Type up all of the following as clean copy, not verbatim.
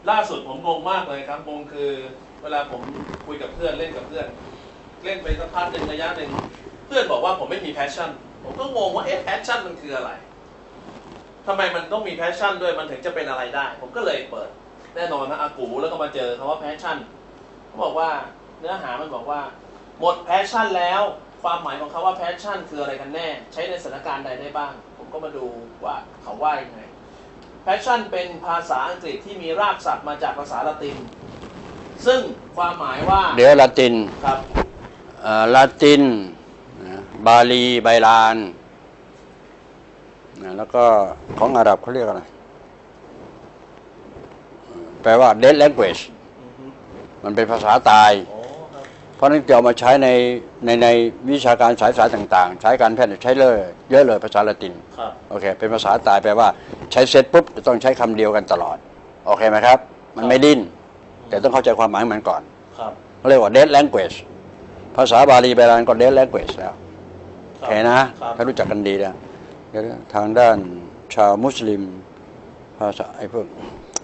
ล่าสุดผมงงมากเลยครับงงคือเวลาผมคุยกับเพื่อนเล่นกับเพื่อนเล่นไปสักพักหนึ่งระยะหนึ่งเพื่อนบอกว่าผมไม่มีแพชชั่นผมก็งงว่าแพชชั่นมันคืออะไรทำไมมันต้องมีแพชชั่นด้วยมันถึงจะเป็นอะไรได้ผมก็เลยเปิดแน่นอนนะอากูแล้วก็มาเจอคำว่าแพชชั่นเขาบอกว่าเนื้อหามันบอกว่าหมดแพชชั่นแล้วความหมายของคำว่าแพชชั่นคืออะไรกันแน่ใช้ในสถานการณ์ใดได้บ้างผมก็มาดูว่าเขาว่ายังไงแพชชั่นเป็นภาษาอังกฤษที่มีรากศัพท์มาจากภาษาละตินซึ่งความหมายว่าเดี๋ยวละตินครับละตินบาลีไบลานแล้วก็ของอาหรับเขาเรียกอะไรแปลว่า dead language มันเป็นภาษาตายเพราะนั้นจะเอามาใช้ในวิชาการสายต่างๆใช้การแพทย์ใช้เลยเยอะเลยภาษาละตินโอเคเป็นภาษาตายแปลว่าใช้เสร็จปุ๊บจะต้องใช้คำเดียวกันตลอดโอเคไหมครับมันไม่ดิ้นแต่ต้องเข้าใจความหมายมันก่อนเขาเรียกว่า dead language ภาษาบาลีไบลานก็ dead language แล้วโอเคนะถ้ารู้จักกันดีแล้วทางด้านชาวมุสลิมภาษาไอ้พวก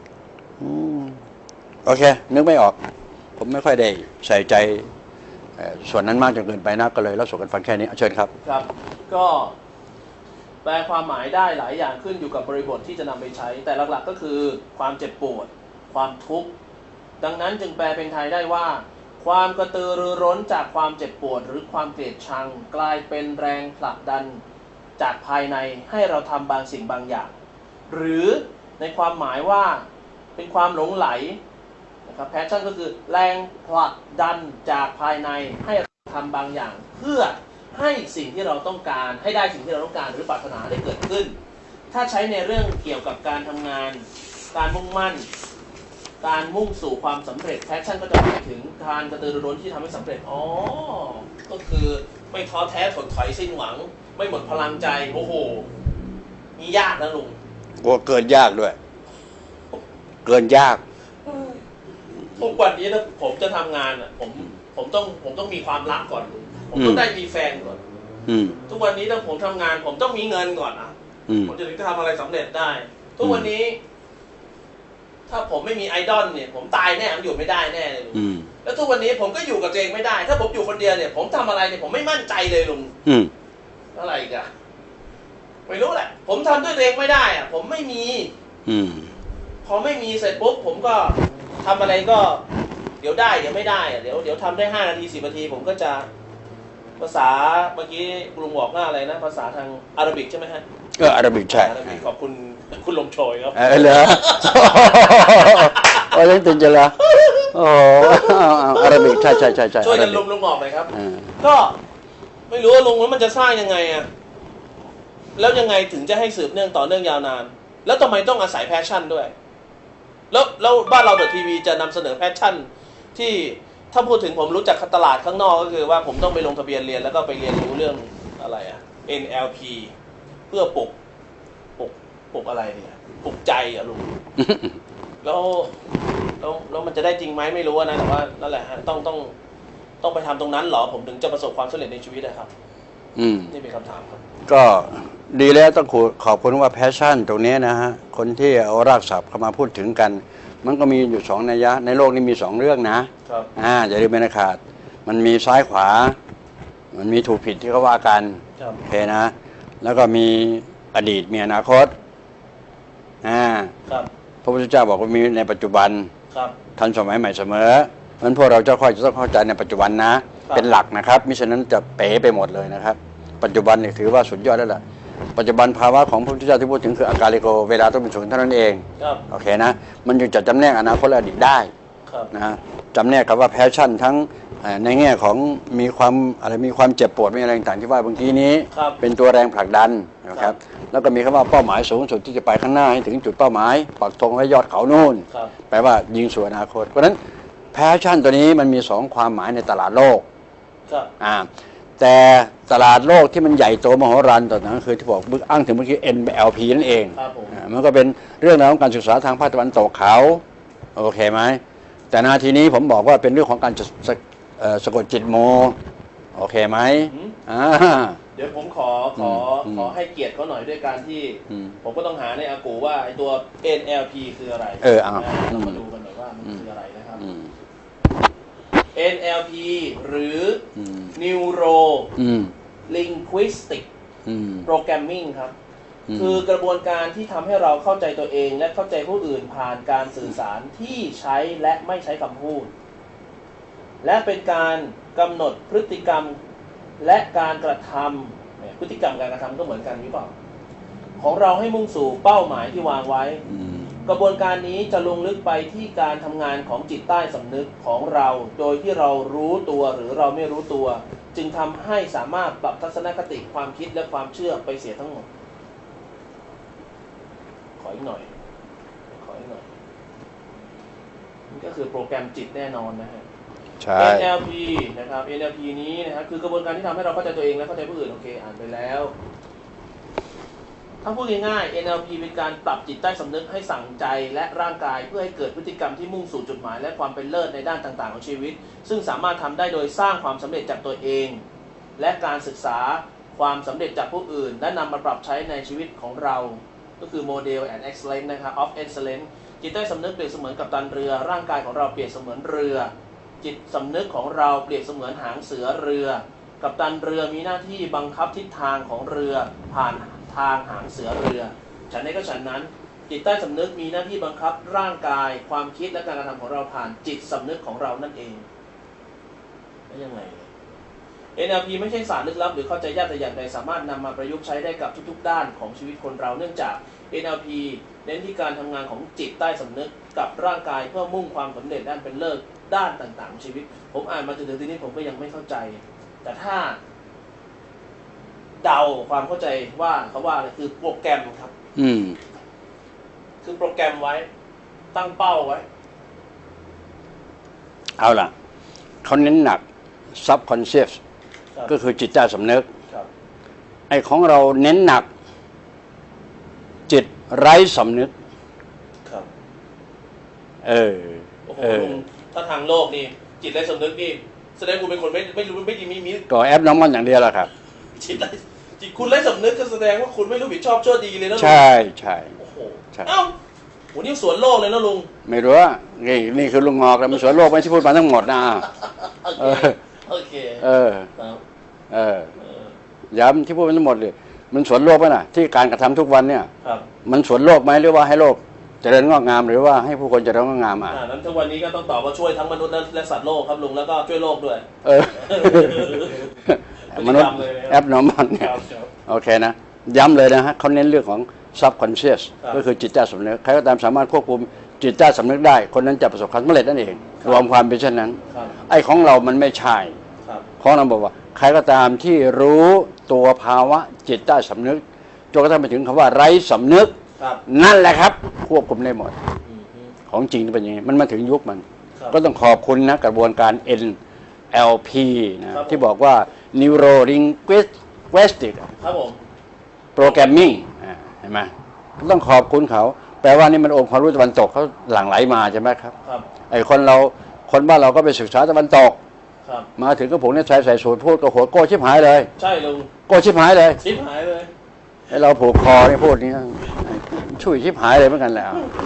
โอเคนึกไม่ออกผมไม่ค่อยได้ใส่ใจส่วนนั้นมากจนเกินไปนักก็เลยรับส่งกันฟังแค่นี้เชิญครับครับก็แปลความหมายได้หลายอย่างขึ้นอยู่กับบริบทที่จะนำไปใช้แต่หลักๆก็คือความเจ็บปวดความทุกข์ดังนั้นจึงแปลเป็นไทยได้ว่าความกระตือรือร้นจากความเจ็บปวดหรือความเกลียดชังกลายเป็นแรงผลักดันจากภายในให้เราทำบางสิ่งบางอย่างหรือในความหมายว่าเป็นความหลงไหลนะครับแพชชั่นก็คือแรงผลักดันจากภายในให้เราทำบางอย่างเพื่อให้สิ่งที่เราต้องการให้ได้สิ่งที่เราต้องการหรือปรารถนาได้เกิดขึ้นถ้าใช้ในเรื่องเกี่ยวกับการทำงานการมุ่งมั่นการมุ่งสู่ความสำเร็จแพชชั่นก็จะหมายถึงการกระตือรือร้นที่ทำให้สำเร็จก็คือไม่ท้อแท้ถดถอยสิ้นหวังไม่หมดพลังใจโอ้โหนี่ยากนะลุงเกินยากด้วยเกินยากทุกวันนี้ถ้าผมจะทำงานอ่ะผมต้องมีความรักก่อนผมต้องได้มีแฟนก่อนทุกวันนี้ถ้าผมทำงานผมต้องมีเงินก่อนอ่ะผมจะถึงจะทำอะไรสำเร็จได้ทุกวันนี้ถ้าผมไม่มีไอดอลเนี่ยผมตายแน่ผมอยู่ไม่ได้แน่เลยลุงแล้วทุกวันนี้ผมก็อยู่กับตัวเองไม่ได้ถ้าผมอยู่คนเดียวเนี่ยผมทำอะไรเนี่ยผมไม่มั่นใจเลยลุงอะไรอีกอะไม่รู้แหละผมทำด้วยตัวเองไม่ได้อะผมไม่มีพอไม่มีเสร็จปุ๊บผมก็ทำอะไรก็เดี๋ยวได้เดี๋ยวไม่ได้อะเดี๋ยวทำได้5 นาที10 นาทีผมก็จะภาษาเมื่อกี้ลุงบอกว่าอะไรนะภาษาทางอาหรับิกใช่ไหมฮะอาหรับิกใช่ขอบคุณลมโชยครับเหรอโอ้ยังติดจะละโอ้อาหรับิกใช่ช่วยกันลุงออกหน่อยครับก็ไม่รู้ว่าลุงว่ามันจะสร้างยังไงอะแล้วยังไงถึงจะให้สืบเนื่องต่อเนื่องยาวนานแล้วทำไมต้องอาศัยแพชชั่นด้วยแล้วบ้านเราเดอะทีวีจะนำเสนอแพชชั่นที่ถ้าพูดถึงผมรู้จักตลาดข้างนอกก็คือว่าผมต้องไปลงทะเบียนเรียนแล้วก็ไปเรียนรู้เรื่องอะไรอะ NLP เพื่อปลุกอะไรเนี่ยปลุกใจอะลุงแล้วมันจะได้จริงไหมไม่รู้นะแต่ว่านั่นแหละฮะต้องไปทำตรงนั้นหรอผมถึงจะประสบความสำเร็จในชีวิตนะครับนี่เป็นคำถามครับก็ดีแล้วต้องขอบคุณว่าแพชชั่นตรงนี้นะฮะคนที่เอารากศัพท์เข้ามาพูดถึงกันมันก็มีอยู่2 นัยยะในโลกนี้มี2 เรื่องนะครับอย่าลืมไม่ขาดมันมีซ้ายขวามันมีถูกผิดที่เขาว่ากันโอเคนะแล้วก็มีอดีตมีอนาคตพระพุทธเจ้าบอกว่ามีในปัจจุบันทันสมัยใหม่เสมอเพราะฉะนั้นพวกเราจะค่อยจะต้องเข้าใจในปัจจุบันนะเป็นหลักนะครับมิฉะนั้นจะเป๋ไปหมดเลยนะครับปัจจุบันนี่ถือว่าสุดยอดแล้วล่ะปัจจุบันภาวะของพระพุทธเจ้าที่พูดถึงคืออาการิโกเวลาต้องเป็นศูนย์เท่านั้นเองโอเคนะมันยังจะจำแนกอนาคตและอดีตได้นะจำแนกกับว่าแพชชั่นทั้งในแง่ของมีความเจ็บปวดมีอะไรต่างๆที่ว่าบางทีนี้เป็นตัวแรงผลักดันนะครับแล้วก็มีคำว่าเป้าหมายสูงสุดที่จะไปข้างหน้าให้ถึงจุดเป้าหมายปักธงไว้ยอดเขาโน่นแปลว่ายิงสู่อนาคตเพราะฉะนั้นแพชชั่นตัวนี้มันมี2 ความหมายในตลาดโลกแต่ตลาดโลกที่มันใหญ่โตมโหฬารต่อนั้นคือที่บอกอ้างถึงเมื่อกี้ NLP นั่นเองมันก็เป็นเรื่องราวของการศึกษาทางภาคตะวันตกเขาโอเคไหมแต่นาทีนี้ผมบอกว่าเป็นเรื่องของการสะกดจิตโมโอเคไหมเดี๋ยวผมขอให้เกียรติเขาหน่อยด้วยการที่ผมก็ต้องหาในอากูว่าไอตัว NLP คืออะไรเรามาดูกันหน่อยว่ามันคืออะไรนะครับ NLP หรือ Neuro Linguistic Programming ครับคือกระบวนการที่ทำให้เราเข้าใจตัวเองและเข้าใจผู้อื่นผ่านการสื่อสารที่ใช้และไม่ใช้คำพูดและเป็นการกำหนดพฤติกรรมและการกระทำพฤติกรรมการกระทำก็เหมือนกันหรือเปล่าของเราให้มุ่งสู่เป้าหมายที่วางไว้กระบวนการนี้จะลงลึกไปที่การทำงานของจิตใต้สำนึกของเราโดยที่เรารู้ตัวหรือเราไม่รู้ตัวจึงทำให้สามารถปรับทัศนคติความคิดและความเชื่อไปเสียทั้งหมดขออีกหน่อยนี่ก็คือโปรแกรมจิตแน่นอนนะฮะNLP นะครับ NLP นี้นะครับคือกระบวนการที่ทำให้เราเข้าใจตัวเองและเข้าใจผู้อื่นโอเคอ่านไปแล้วถ้าพูดง่ายๆ NLP เป็นการปรับจิตใต้สำนึกให้สั่งใจและร่างกายเพื่อให้เกิดพฤติกรรมที่มุ่งสู่จุดหมายและความเป็นเลิศในด้านต่างๆของชีวิตซึ่งสามารถทำได้โดยสร้างความสำเร็จจากตัวเองและการศึกษาความสำเร็จจากผู้อื่นและนำมาปรับใช้ในชีวิตของเราก็คือ Model and Excellence นะครับ of Excellence จิตใต้สำนึกเปรียบเสมือนกัปตันเรือร่างกายของเราเปรียบเสมือนเรือจิตสำนึกของเราเปรียบเสมือนหางเสือเรือกัปตันเรือมีหน้าที่บังคับทิศทางของเรือผ่านทางหางเสือเรือฉันนี้ก็ฉันนั้นจิตใต้สำนึกมีหน้าที่บังคับร่างกายความคิดและการกระทำของเราผ่านจิตสำนึกของเรานั่นเองแล้วยังไง NLP ไม่ใช่ศาสตร์ลึกลับหรือเข้าใจยากแต่อย่างใดสามารถนำมาประยุกต์ใช้ได้กับทุกๆด้านของชีวิตคนเราเนื่องจาก NLP เน้นที่การทำงานของจิตใต้สำนึกกับร่างกายเพื่อมุ่งความสำเร็จด้านเป็นเลิศด้านต่างๆของชีวิตผมอ่านมาจนถึงที่นี้ผมก็ยังไม่เข้าใจแต่ถ้าเดาความเข้าใจว่าเขาว่าอะไรคือโปรแกรมครับคือโปรแกรมไว้ตั้งเป้าไว้เอาล่ะเขาเน้นหนัก subconscious ก็คือจิตใต้สำนึกไอ้ของเราเน้นหนักจิตไร้สำนึกครับถ้าทางโลกนี่จิตไร้สำนึกนี่แสดงคุณเป็นคนไม่รู้ไม่ดีมีก็แอปน้ำมันอย่างเดียวแหละครับจิตคุณไร้สำนึกก็แสดงว่าคุณไม่รู้ผิดชอบชั่วดีเลยนะลุงใช่โอ้โหเอ้าวันนี้สวนโลกเลยนะลุงไม่รู้ว่านี่คือลุงงอกแล้วมันสวนโลกไม่ใช่พูดมาทั้งหมดนะโอเคย้ำที่พูดมาทั้งหมดเลยมันสวนโลกไหมน่ะที่การกระทำทุกวันเนี่ยมันสวนโลกไหมหรือว่าให้โลกเจริญงอกงามหรือว่าให้ผู้คนเจริญงอกงามนั้นทุกวันนี้ก็ต้องตอบว่าช่วยทั้งมนุษย์และสัตว์โลกครับลุงแล้วก็ช่วยโลกด้วยมนุษย์แอปนอร์มันเนี่ยโอเคนะย้ำเลยนะฮะเขาเน้นเรื่องของ subconscious ก็คือจิตใต้สำนึกใครก็ตามสามารถควบคุมจิตใต้สำนึกได้คนนั้นจะประสบความสำเร็จนั่นเองรวมความเป็นเช่นนั้นไอ้ของเรามันไม่ใช่ของเราบอกว่าใครก็ตามที่รู้ตัวภาวะจิตใต้สำนึกจนกระทั่งไปถึงคำว่าไร้สำนึกนั่นแหละครับควบคุมได้หมดของจริงเป็นอย่างนี้มันมาถึงยุคมันก็ต้องขอบคุณนะกระบวนการ NLP นะที่บอกว่า Neuro Linguistic Programming เห็นไหมต้องขอบคุณเขาแปลว่านี่มันองค์ความรู้ตะวันตกเขาหลั่งไหลมาใช่ไหมครับไอ้คนบ้านเราก็ไปศึกษาตะวันตกมาถึงก็ผมเนี่ยใส่สูตรพูดก็โหดโก้ชิบหายเลยใช่ลุงโก้ชิบหายเลยไอ้เราผูกคอนี่พูดนี่ช่วยชิบหายเลยเหมือนกันแหละ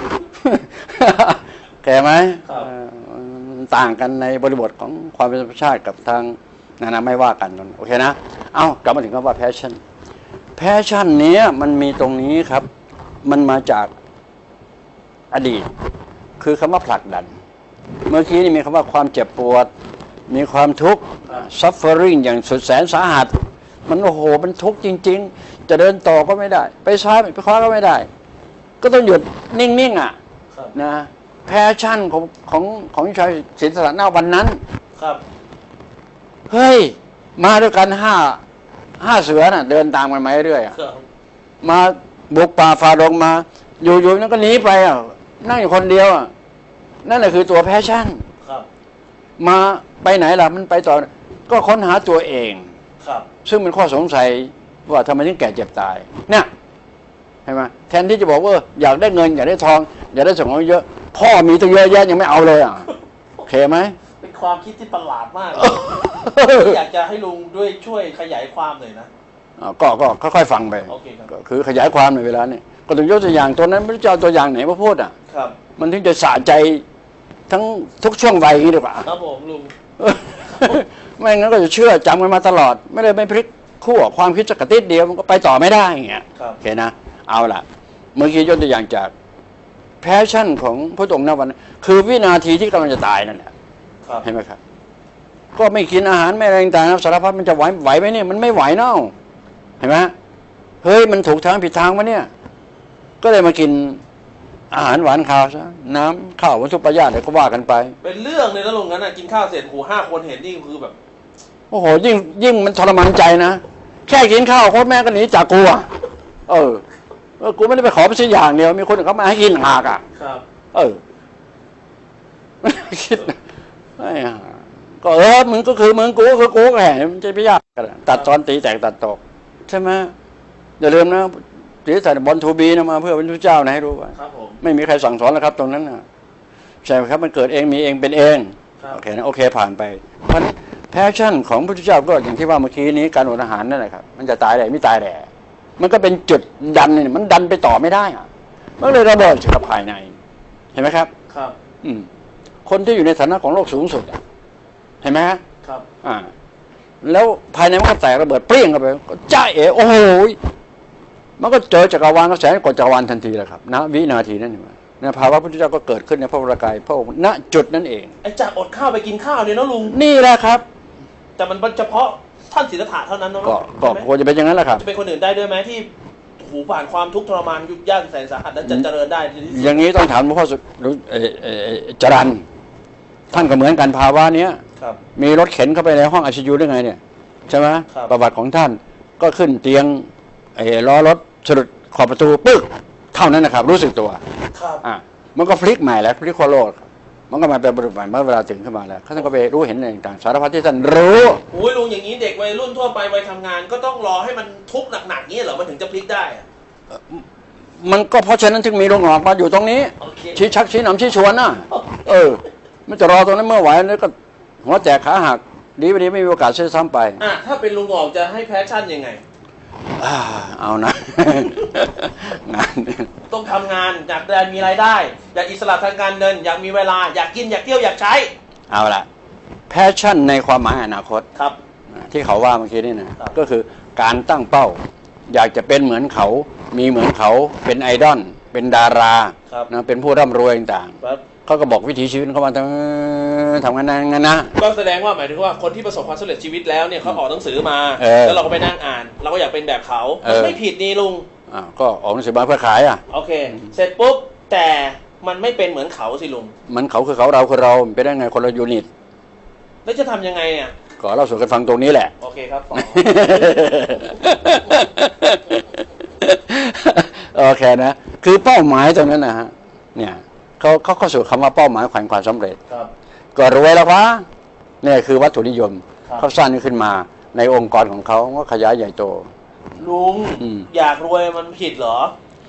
แก่ไหมต่างกันในบริบทของความเป็นธรรมชาติกับทางนาไม่ว่ากันโอเคนะกลับมาถึงคำว่า passion เนี้ยมันมีตรงนี้ครับมันมาจากอดีตคือคำว่าผลักดันเมื่อกี้นี่มีคำว่าความเจ็บปวดมีความทุกข์ suffering อย่างสุดแสนสาหัสมันโอ้โหมันทุกข์จริงๆจะเดินต่อก็ไม่ได้ไปซ้ายไปขวาก็ไม่ได้ก็ต้องหยุดนิ่งๆนะแพชชั่นของชายศิลปะหน้าวันนั้นเฮ้ยมาด้วยกันห้าเสือน่ะเดินตามกันมาเรื่อยมาบุกป่าฝ่าดงมาอยู่ๆนั่นก็หนีไปนั่งอยู่คนเดียวนั่นแหละคือตัวแพชชั่นมาไปไหนล่ะมันไปต่อก็ค้นหาตัวเองซึ่งเป็นข้อสงสัยว่าทำไมถึงแก่เจ็บตายเนี่ยใช่ไหมแทนที่จะบอกว่าอยากได้เงินอยากได้ทองอยากได้สิ่งของเยอะพ่อมีตั้งเยอะแยะยังไม่เอาเลยโอเคไหมเป็นความคิดที่ประหลาดมากอยากจะให้ลุงด้วยช่วยขยายความหน่อยนะก็ค่อยๆฟังไปโอเคครับก็คือขยายความในเวลานี้ก็ต้องยกตัวอย่างตัวนั้นไม่รู้จะเอาตัวอย่างไหนมาพูดอ่ะครับมันถึงจะสะใจทั้งทุกช่วงวัยอย่างนี้ดีกว่าครับผมลุงไม่งั้นก็จะเชื่อจำกันมาตลอด ไม่ได้ไม่พลิกขั้วความคิดสักกระติดเดียวมันก็ไปต่อไม่ได้อย่างเงี้ยครับโอเคนะเอาล่ะเมื่อกี้ยกตัวอย่างจากแพชชั่นของพระองค์ณวันนั้นคือวินาทีที่กำลังจะตายนั่นแหละครับเห็นไหมครับก็ไม่กินอาหารไม่อะไรต่างๆสารพัดมันจะไหวไหมเนี่ยมันไม่ไหวเนาะเห็นไหมเฮ้ยมันถูกทางผิดทางวะเนี่ยก็เลยมากินอาหารหวานข้าวซะน้ำข้าววัตถุประหยัดอะไรก็ว่ากันไปเป็นเรื่องเลยนะลุงงั้นนะกินข้าวเสร็จโห5 คนเห็นนี่คือแบบโอ้โหยิ่งมันทรมานใจนะแค่กินข้าวพ่อแม่ก็หนีจากกูอ่ะกูไม่ได้ไปขอไปซื้ออย่างเดียวมีคนอื่นเขามาให้กินหากอ่ะครับคิดนะไม่ห่าก็มึงก็คือมึงกูก็คือกูแหมมันจะไม่ยากกันตัดตอนตีแตกตัดตกใช่ไหมอย่าลืมนะตีใส่บอลทูบีนะมาเพื่อเป็นพระเจ้านะให้รู้ว่าครับผมไม่มีใครสั่งสอนแล้วครับตรงนั้นนะใช่ไหมครับมันเกิดเองมีเองเป็นเองครับโอเคนะโอเคผ่านไปเพราะแพชชั่นของพระพุทธเจ้าก็อย่างที่ว่าเมื่อกี้นี้การอดอาหารนั่นแหละครับมันจะตายแหล่ไม่ตายแหล่มันก็เป็นจุดดันเนี่ยมันดันไปต่อไม่ได้อะมันเลยระเบิดจากภายในเห็นไหมครับครับคนที่อยู่ในฐานะของโลกสูงสุดอะเห็นไหมฮะครับแล้วภายในมันก็แตกระเบิดเปรี้ยงเข้าไปก็จ้าเอ๋โอ้โหมันก็เจอจักรวาลกระแสกดจักรวาลทันทีเลยครับณวินาทีนั้นเองในภาวะพุทธเจ้าก็เกิดขึ้นในพระวรากายพระองค์ณจุดนั้นเองไอ้จากอดข้าวไปกินข้าวเนี่ยนะลุงนี่แหละครับแต่มันเฉพาะท่านศิลธะเท่านั้นนะก็ใช่ไหมควรจะเป็นอย่างนั้นแหละครับจะเป็นคนอื่นได้ด้วยไหมที่หูผ่านความทุกข์ทรมานยุบยากแสนสาหัสนั้นจะเจริญได้ที่สุดอย่างนี้ต้องถามหลวงพ่อจรัญท่านก็เหมือนกันภาวะเนี้ยครับมีรถเข็นเข้าไปในห้อง ICU ได้ไงเนี่ยใช่ไหมครับประวัติของท่านก็ขึ้นเตียงล้อรถสะดุดขอบประตูปึ๊กเท่านั้นนะครับรู้สึกตัวครับมันก็พลิกใหม่แล้วพลิกโคโลดมันก็มาเป็นบริบทใหม่เมื่อเวลาถึงขึ้นมาแล้วท่านก็ไปรู้เห็นอะไรต่างๆสารพัดที่ท่านรู้โอ้ยลุงอย่างนี้เด็กวัยรุ่นทั่วไปวัยทำงานก็ต้องรอให้มันทุกข์หนักๆนี้เหรอมันถึงจะพลิกได้อะมันก็เพราะฉะนั้นจึงมีโรงหลอดมาอยู่ตรงนี้โอเคชี้ชักชี้นำชี้ชวนน่ะมันจะรอตรงนั้นเมื่อไหวแล้วก็หัวแตกขาหักดีไม่ดีไม่มีโอกาสเสียซ้ำไปถ้าเป็นลุงออกจะให้แพชชั่นยังไงเอานะ งานต้องทำงานอยากได้มีรายได้ อยากอิสระทางการเงินอยากมีเวลาอยากกินอยากเที่ยวอยากใช้เอาละแพชชั่นในความหมายอนาคตครับที่เขาว่าเมื่อกี้นี่นะครับ ก็คือการตั้งเป้า อยากจะเป็นเหมือนเขามีเหมือนเขาเป็นไอดอลเป็นดาราครับนะเป็นผู้ร่ำรวยต่างครับๆเขาก็บอกวิถีชีวิตเขามาทำงานนะก็แสดงว่าหมายถึงว่าคนที่ประสบความสำเร็จชีวิตแล้วเนี่ยเขาออกหนังสือมา แล้วเราก็ไปนั่งอ่าน เราก็อยากเป็นแบบเขามันไม่ผิดนี่ลุงก็ออกหนังสือมาเพื่อขายโอเค เสร็จปุ๊บแต่มันไม่เป็นเหมือนเขาสิลุงมันเขาคือเขาเราคือเราเป็นได้ไงคนละยูนิตแล้วจะทำยังไงเนี่ยก็เราสู่กันฟังตรงนี้แหละโอเคครับต่อโอเคนะคือเป้าหมายตรงนั้นนะฮะเนี่ยเขาเข้าสู่คำว่าเป้าหมายแขวนความสำเร็จครับก็รวยแล้ววะเนี่ยคือวัตถุนิยมครับเขาสร้างขึ้นมาในองค์กรของเขาก็ขยายใหญ่โตลุง อยากรวยมันผิดเหรอ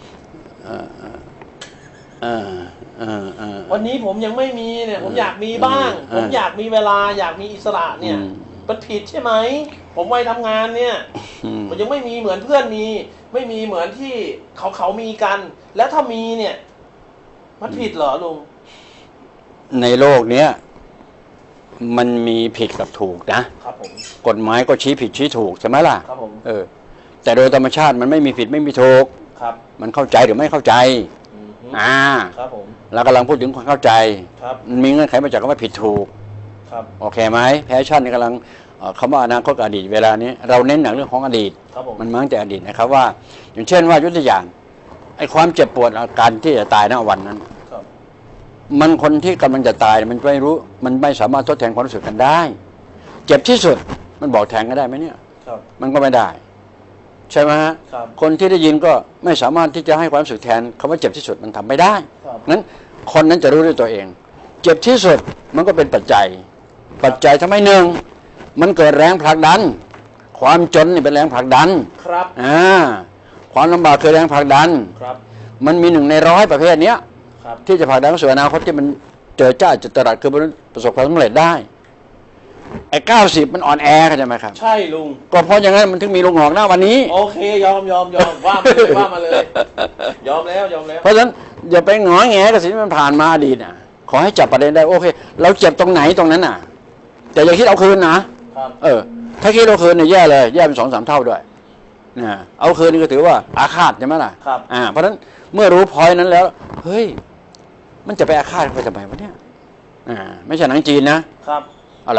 วันนี้ผมยังไม่มีเนี่ยผมอยากมีบ้าง ผมอยากมีเวลาอยากมีอิสระเนี่ยมันผิดใช่ไหมผมวัยทำงานเนี่ยผมยังไม่มีเหมือนเพื่อนมีไม่มีเหมือนที่เขามีกัน แล้วถ้ามีเนี่ยมันผิดเหรอลุงในโลกเนี้ยมันมีผิดกับถูกนะครับผมกฎหมายก็ชี้ผิดชี้ถูกใช่ไหมล่ะครับผมแต่โดยธรรมชาติมันไม่มีผิดไม่มีถูกครับมันเข้าใจหรือไม่เข้าใจครับผมเรากำลังพูดถึงความเข้าใจครับมันมีเงื่อนไขมาจากคำว่าผิดถูกครับโอเคไหมแพชชั่นนี่กำลังคำว่าอนาคตกับอดีตเวลานี้เราเน้นหนักเรื่องของอดีตครับผมมันมาตั้งแต่อดีตนะครับว่า อย่างเช่นว่ายกตัวอย่างไอ้ความเจ็บปวดอาการที่จะตายณวันนั้นครับมันคนที่กำลังจะตายมันไม่รู้มันไม่สามารถทดแทนความรู้สึกกันได้ เจ็บที่สุดมันบอกแทนกันได้ไหมเนี่ยครับมันก็ไม่ได้ ใช่ไหมฮะครับคนที่ได้ยินก็ไม่สามารถที่จะให้ความรู้สึกแทนคำว่าเจ็บที่สุดมันทำไม่ได้ครับนั้นคนนั้นจะรู้ด้วยตัวเอง เจ็บที่สุดมันก็เป็นปัจจัยทำให้หนึ่งมันเกิดแรงผลักดัน ความจนนี่เป็นแรงผลักดันครับความลำบากคือแรงผลักดันครับมันมี1 ใน 100ประเภทเนี้ยครับที่จะผลักดันสู่อนาคตที่มันเจอจ้าจุดตรัสคือประสบความสำเร็จได้ไอ้90มันอ่อนแอเข้าใจไหมครับใช่ลุงก็เพราะอย่างนั้นมันถึงมีลุงหอกหน้าวันนี้โอเคยอมว่ามาเลยยอมแล้วเพราะฉะนั้นอย่าไปหงอแงกับสิ่งที่มันผ่านมาอดีตน่ะขอให้จับประเด็นได้โอเคเราเจ็บตรงไหนตรงนั้นน่ะแต่อย่าคิดเอาคืนนะครับถ้าคิดเอาคืนเนี่ยแย่เลยแย่เป็น2-3 เท่าด้วยนะเอาคืนนี่ก็ถือว่าอาฆาตใช่ไหมล่ะครับเพราะฉะนั้นเมื่อรู้พอยนั้นแล้วเฮ้ยมันจะไปอาฆาตไปทำไมวะเนี่ยไม่ใช่หนังจีนนะครับอะไร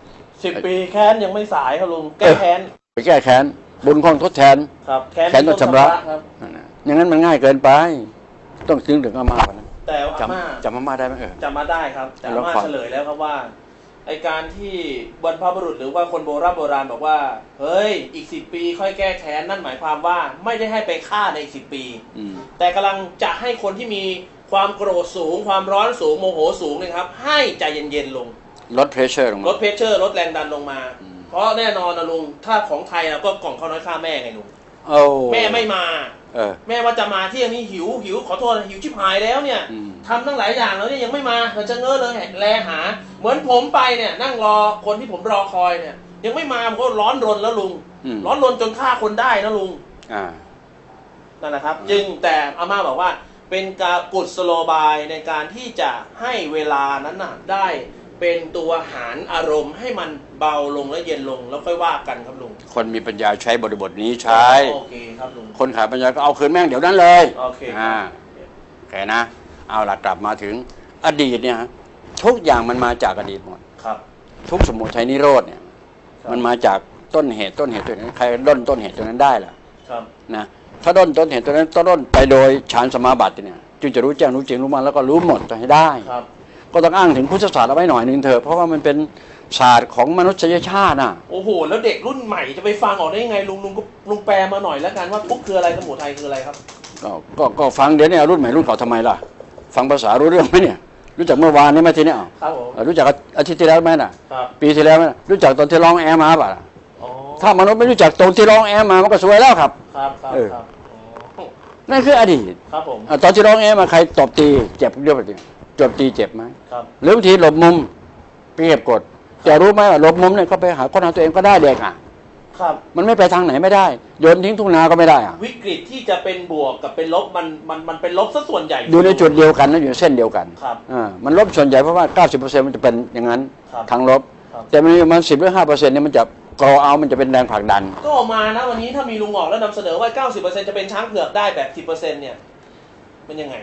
10 ปีแค้นยังไม่สายครับลุงแก้แค้นไปแก้แค้นบุญของทดแทนครับแค้นต้องชำระอย่างนั้นมันง่ายเกินไปต้องถึงอาม่าวันนั้นแต่อาม่าจำอาม่าได้ไหมจำมาได้ครับแต่อาม่าเฉลยแล้วครับว่าไอการที่บรรพบุรุษหรือว่าคนโบราณบอกว่าเฮ้ยอีก10 ปีค่อยแก้แค้นนั่นหมายความว่าไม่ได้ให้ไปฆ่าในอีก10 ปีแต่กำลังจะให้คนที่มีความโกรธสูงความร้อนสูงโมโหสูงนะครับให้ใจเย็นๆลงลดเพรสเชอร์ลงลดแรงดันลงมาเพราะแน่นอนนะลุงถ้าของไทยเราก็กล่องข้าวน้อยฆ่าแม่ไงลุงแม่ไม่มาแม่ว่าจะมาเที่ยงนี้หิวขอโทษหิวชิบหายแล้วเนี่ยทำตั้งหลายอย่างแล้วเนี่ยยังไม่มาเราจะเง้อเลยแลหาเหมือนผมไปเนี่ยนั่งรอคนที่ผมรอคอยเนี่ยยังไม่มาผมก็ร้อนรนแล้วลุงร้อนรนจนฆ่าคนได้นะลุงนั่นแหละครับจึงแต่อาม่าบอกว่าเป็นการกุศโลบายในการที่จะให้เวลานั้นน่ะได้เป็นตัวหารอารมณ์ให้มันเบาลงและเย็นลงแล้วค่อยว่ากันครับลุงคนมีปัญญาใช้บริบทนี้ใช้โอเคครับลุงคนขาดปัญญาก็เอาคืนแม่งเดี๋ยวนั้นเลยโอเคแค่นะเอาล่ะกลับมาถึงอดีตเนี่ยทุกอย่างมันมาจากอดีตหมดครับทุกสมุทัยนิโรธเนี่ยมันมาจากต้นเหตุตัวนั้นใครด้นต้นเหตุตัวนั้นได้ล่ะนะถ้าด้นต้นเหตุตัวนั้นต้องด้นไปโดยฌานสมาบัติเนี่ยจึงจะรู้แจ้งรู้จริงรู้มันแล้วก็รู้หมดให้ได้ก็ต้องอ้างถึงพุทธศาสตร์เอาไว้หน่อยนึงเถอะเพราะว่ามันเป็นศาสตร์ของมนุษยชาติน่ะโอ้โหแล้วเด็กรุ่นใหม่จะไปฟังออกได้ยังไงลุงแปลมาหน่อยแล้วกันว่าทุกคืออะไรสมุทัยคืออะไรครับก็ฟังเดี๋ยวนี้รุ่นใหม่รุ่นเก่าทำไมล่ะฟังภาษารู้เรื่องไหมเนี่ยรู้จักเมื่อวานนี้ไหมทีนี้ครับผมรู้จักอาทิตย์ที่แล้วไหมน่ะปีที่แล้วไหมรู้จักตอนที่ร้องแอร์มาป่ะถ้ามนุษย์ไม่รู้จักตอนที่ร้องแอร์มามันก็สวยแล้วครับนั่นคืออดีตครับผมตอนที่ร้องแอร์มาใครตบตีเจ็บเยอะไปจริงจบตีเจ็บไหมหรือบางทีหลบมุมไปเก็บกดจะรู้ไหมว่าหลบมุมเนี่ยก็ไปหาคนหาตัวเองก็ได้เด็กครับมันไม่ไปทางไหนไม่ได้โยนทิ้งทุ่งนาก็ไม่ได้วิกฤตที่จะเป็นบวกกับเป็นลบมันเป็นลบซะส่วนใหญ่อยู่ในจุดเดียวกันนะอยู่เส้นเดียวกันมันลบส่วนใหญ่เพราะว่า 90% มันจะเป็นอย่างนั้นทางลบแต่มัน10 หรือ 5% เนี่ยมันจะกรอเอามันจะเป็นแรงผลักดันก็ออกมานะวันนี้ถ้ามีลุงออกแล้วนำเสนอว่า 90% จะเป็นช้างเผือกได้แบบ 10% เนี่ยมันยังไง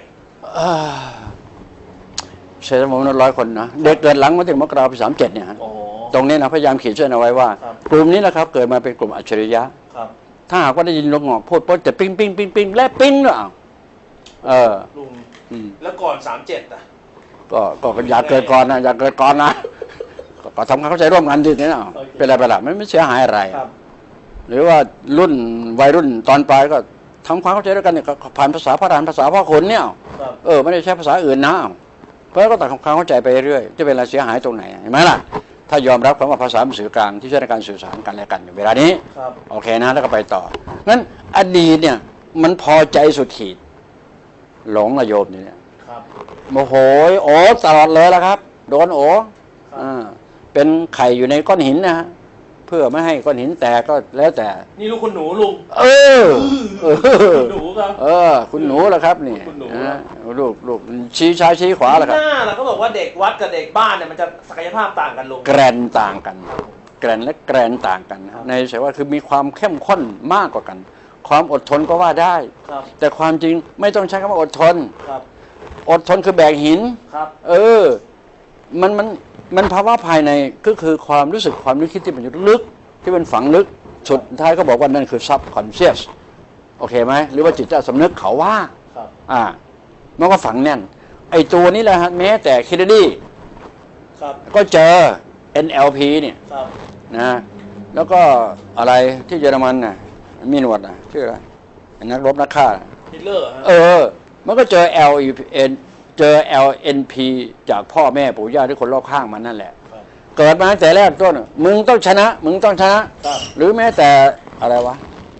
เศษมนุษย์100 คนนะเด็กเกิดหลังมาถึงมกราคม37เนี่ยตรงนี้นะพยายามขีดเส้นเอาไว้ว่ากลุ่มนี้นะครับเกิดมาเป็นกลุ่มอัจฉริยะถ้าหากว่าได้ยินลุงหอกพูดปุ๊บจะปิ้งและปิ้งหรือเปล่าลุงแล้วก่อน37 ก็อยากเกิดก่อนนะอยากเกิดก่อนนะก็ทำความเข้าใจร่วมกันดีนี่นะเป็นอะไรไปล่ะไม่เสียหายอะไรหรือว่ารุ่นวัยรุ่นตอนปลายก็ทำความเข้าใจด้วยกันเนี่ยผ่านภาษาพระรานภาษาพ่อคนเนี่ยไม่ได้ใช้ภาษาอื่นนะเพราะก็ตัดความเข้าใจไปเรื่อยจะเป็นอะไรเสียหายตรงไหนเห็นไหมล่ะถ้ายอมรับคำว่าภาษาเป็นสื่อกลางที่ใช้ในการสื่อสารกันและกันอยู่เวลานี้โอเคนะแล้วก็ไปต่องั้นอดีตเนี่ยมันพอใจสุดขีดหลงระโยมเนี่ยโมโหโอ้ตลอดเลยละครับโดนโอ้เป็นไข่อยู่ในก้อนหินนะฮะเพื่อไม่ให้ก้อนหินแตกก็แล้วแต่นี่ลูกคุณหนูลุงคุณหนูครับคุณหนูแหละครับนี่ลูกชี้ซ้ายชี้ขวาแหละครับหน้าเราก็บอกว่าเด็กวัดกับเด็กบ้านเนี่ยมันจะศักยภาพต่างกันลุงแกรนต่างกันแกรนและแกรนต่างกันในเฉพาะคือมีความเข้มข้นมากกว่ากันความอดทนก็ว่าได้แต่ความจริงไม่ต้องใช้คำว่าอดทนอดทนคือแบกหินมันภาวะภายในก็คือความรู้สึกความนึกคิดที่มันอยู่ลึกที่มันฝังลึกสุดท้ายก็บอกว่านั่นคือ subconscious โอเคไหมหรือว่าจิตใต้สำนึกเขาว่ามันก็ฝังแน่นไอ้ตัวนี้แหละฮะแม้แต่คิดดีก็เจอ NLP เนี่ยนะแล้วก็อะไรที่เยอรมันน่ะมีหนวดน่ะชื่ออะไรนักรบนักฆ่าฮิตเลอร์มันก็เจอ LNP จากพ่อแม่ปู่ย่าที่คนรอบข้างมันนั่นแหละเกิดมาตั้งแต่แรกต้นมึงต้องชนะหรือแม้แต่อะไรวะ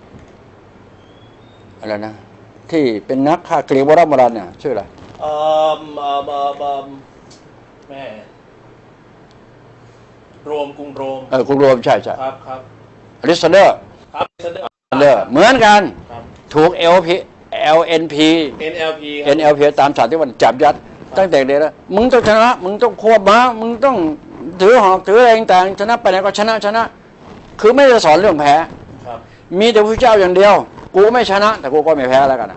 อะไรนะที่เป็นนักฆ่าเกลียวโบราณเนี่ยชื่ออะไรแม่โรมกรุงโรมกรุงโรมใช่ครับครับอลิซาเดอร์ครับเหมือนกันถูก NLP ตามศาสตร์ที่มันจับยัดตั้งแต่เด็กแล้วมึงต้องชนะมึงต้องควบม้ามึงต้องถือหอกถืออะไรต่างชนะไปไหนก็ชนะคือไม่ได้สอนเรื่องแพ้มีแต่พระเจ้าอย่างเดียวกูไม่ชนะแต่กูก็ไม่แพ้แล้วกัน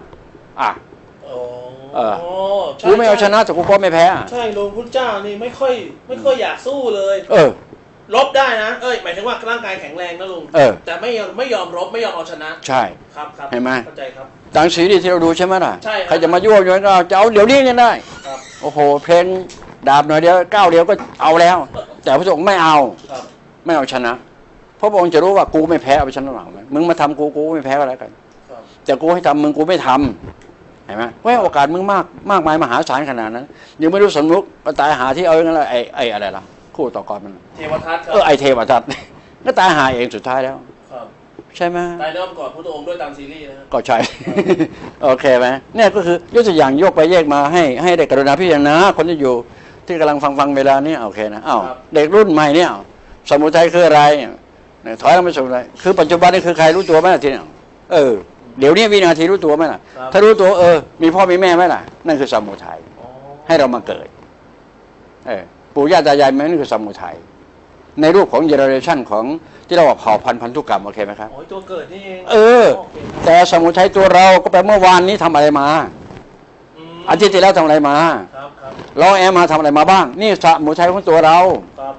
กูไม่เอาชนะแต่กูก็ไม่แพ้ใช่หลวงพุทธเจ้านี่ไม่ค่อยอยากสู้เลยลบได้นะหมายถึงว่าร่างกายแข็งแรงนะลุงแต่ไม่ยอมรบไม่ยอมเอาชนะใช่ครับเห็นไหมเข้าใจครับต่างสีที่เราดูใช่ไหมล่ะใช่ใครจะมายั่วก็จะเอาเดี๋ยวนี้กันได้โอ้โหเพลงดาบหน่อยเดียวก้าวเดียวก็เอาแล้วแต่พระองค์ไม่เอาชนะเพราะพระองค์จะรู้ว่ากูไม่แพ้เอาไปชนะหรอกมึงมาทำกูไม่แพ้ก็แล้วกันแต่กูให้ทำมึงกูไม่ทำเห็นไหมว่าโอกาสมึงมากมายมหาศาลขนาดนั้นยังไม่รู้สนุกก็ตายหาที่เอาอย่างนั้นไอ้อะไรล่ะคู่ต่อกรมันเทวทัตไอเทวทัตก็ตายหาเองสุดท้ายแล้วใช่ไหมตายน้อมกอดพระองค์ด้วยตามซีรีส์นะก็ใช่โอเคไหมเนี่ยก็คือยกตัวอย่างยกไปแยกมาให้เด็กกรุณาพิจารณาคนที่อยู่ที่กำลังฟังเวลานี้โอเคนะเด็กรุ่นใหม่เนี่ยสมุทัยคืออะไรถอยมาสมุทัยคือปัจจุบันนี่คือใครรู้ตัวไหมทีนี้เดี๋ยวนี้วินาทีรู้ตัวไหมล่ะถ้ารู้ตัวมีพ่อมีแม่ไหมล่ะนั่นคือสมุทัยให้เรามาเกิดปู่ย่าตายายนั่นคือสมุทัยในรูปของเจเนอเรชันของที่เราว่าเผ่าพันธุ์พันธุกรรมโอเคไหมครับตัวเกิดนี่เองแต่สมุทัยตัวเราก็แปลเมื่อวานนี้ทำอะไรมาอาทิตย์ที่แล้วทำอะไรมาเรามาทำอะไรมาบ้างนี่สมุทัยของตัวเรา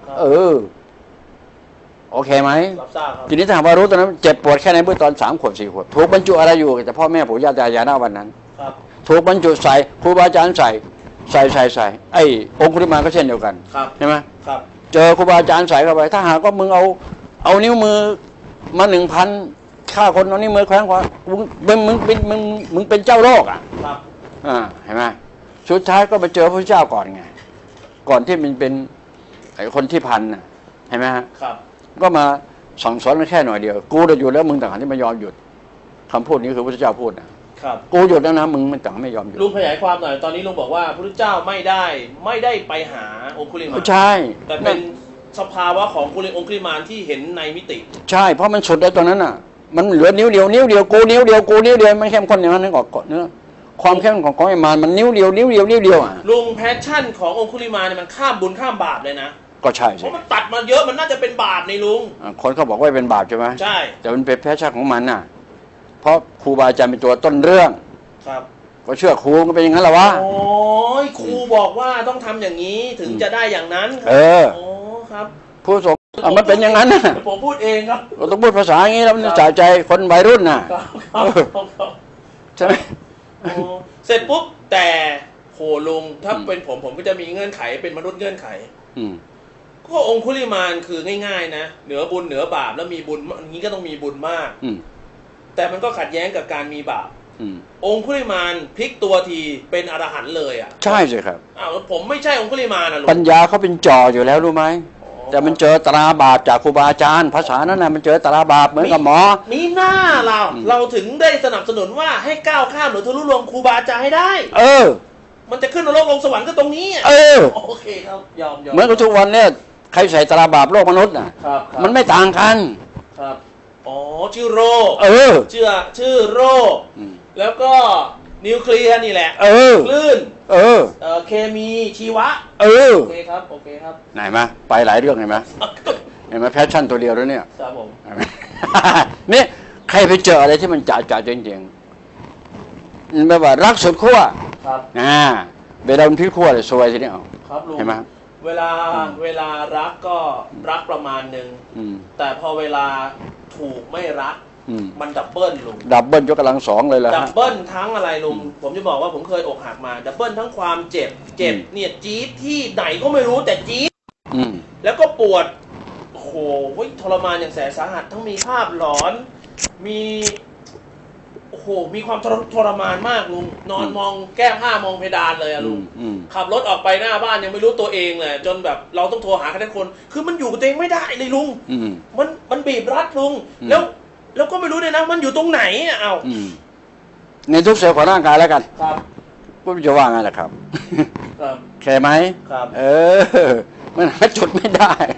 โอเคไหมทีนี้ถ้าหากว่ารู้ตอนนั้นเจ็บปวดแค่ไหนเมื่อตอน3 ขวบ 4 ขวบถูกบรรจุอะไรอยู่แต่พ่อแม่ปู่ย่าตายายณวันนั้นถูกบรรจุใส่ครูบาอาจารย์ใส่ไอ้องคุลิมานก็เช่นเดียวกันใช่ไหมเจอครูบาอาจารย์ใส่เข้าไปถ้าหากว่ามึงเอานิ้วมือมา1,000ฆ่าคนเอานิ้วมือแขวนขวามึงเป็นเจ้าโลกเห็นไหมสุดท้ายก็ไปเจอพระเจ้าก่อนไงก่อนที่มันเป็นไอ้คนที่พันเห็นไหมฮะก็มาสั่งสอนแค่หน่อยเดียวกูจะหยุดแล้วมึงต่างหากที่ไม่ยอมหยุดคำพูดนี้คือพระเจ้าพูดนะกูหยุดแล้วนะมึงมันต่างไม่ยอมหยุดลุงขยายความหน่อยตอนนี้ลุงบอกว่าพระเจ้าไม่ได้ไปหาองคุลิมานใช่แต่เป็นสภาวะขององคุลิมานที่เห็นในมิติใช่เพราะมันสุดแล้วตอนนั้นน่ะมันเหลือนิ้วเดียวกูนิ้วเดียวมันเข้มข้นอย่างนั้นนึกออกเนื้อความเข้มของไอ้มารมันนิ้วเดียวลุงแพชชั่นขององคุลิมานเนี่ยมันข้ามบุญข้ามบาปเลยนะก็ใช่เพราะมันตัดมาเยอะมันน่าจะเป็นบาปในลุงคนเขาบอกว่าเป็นบาปใช่ไหมใช่แต่มันเป็นแพชชั่นของมันน่ะเพราะครูบาอาจารย์เป็นตัวต้นเรื่องก็เชื่อครูก็เป็นอย่างนั้นแหละวะโอ้ยครูบอกว่าต้องทำอย่างนี้ถึงจะได้อย่างนั้นครับผู้สมมันเป็นอย่างนั้นนะผมพูดเองครับเราต้องพูดภาษาอย่างนี้แล้วมันจะใจคนวัยรุ่นน่ะใช่ไหมเสร็จปุ๊บแต่โหลุงถ้าเป็นผมก็จะมีเงื่อนไขเป็นมนุษย์เงื่อนไขก็องคุลิมานคือง่ายๆนะเหนือบุญเหนือบาปแล้วมีบุญอย่างนี้ก็ต้องมีบุญมากแต่มันก็ขัดแย้งกับการมีบาปองคุลิมานพลิกตัวทีเป็นอรหันต์เลยใช่ใช่ครับผมไม่ใช่องคุลิมานนะลุงปัญญาเขาเป็นจออยู่แล้วรู้ไหมแต่มันเจอตราบาปจากครูบาอาจารย์ภาษานั้นนะมันเจอตราบาปเหมือนกับหมอมีหน้าเราถึงได้สนับสนุนว่าให้ก้าวข้ามหรือทะลุลวงครูบาอาจารย์ให้ได้มันจะขึ้นนรกลงสวรรค์ก็ตรงนี้โอเคครับยอมเหมือนกับทุกวันเนี่ยใครใส่ตราบาปโลกมนุษย์น่ะมันไม่ต่างกันครับชื่อโรชื่อโรแล้วก็นิวเคลียร์นี่แหละคลื่นเคมีชีวะโอเคครับไหนมาไปหลายเรื่องเห็นไหมแพชชั่นตัวเดียวแล้วเนี่ยครับผมนี่ใครไปเจออะไรที่มันจ่าจริงๆแบบว่ารักสุดขั้วเวลามันพิขั้วเลยซวยทีนี้เห็นไหมเวลารักก็รักประมาณนึงแต่พอเวลาถูกไม่รักมันดับเบิลลุงดับเบิลยกกำลัง2เลยล่ะดับเบิลทั้งอะไรลุงผมจะบอกว่าผมเคยอกหักมาดับเบิลทั้งความเจ็บเนี่ยจี๊ดที่ไหนก็ไม่รู้แต่จี๊ดแล้วก็ปวดโอ้โหทรมานอย่างแสนสาหัสทั้งมีภาพหลอนมีโอ้โหมีความทรมานมากลุงนอนมองแก้ผ้ามองเพดานเลยอะลุงขับรถออกไปหน้าบ้านยังไม่รู้ตัวเองเลยจนแบบเราต้องโทรหาใครทุกคนคือมันอยู่กับตัวเองไม่ได้เลยลุงมันบีบรัดลุงแล้วก็ไม่รู้เลยนะมันอยู่ตรงไหนในทุกเซลล์ของร่างกายแล้วกันครับก็จะว่าไงล่ะครับแค่ไหมครับมันหาจุดไม่ได้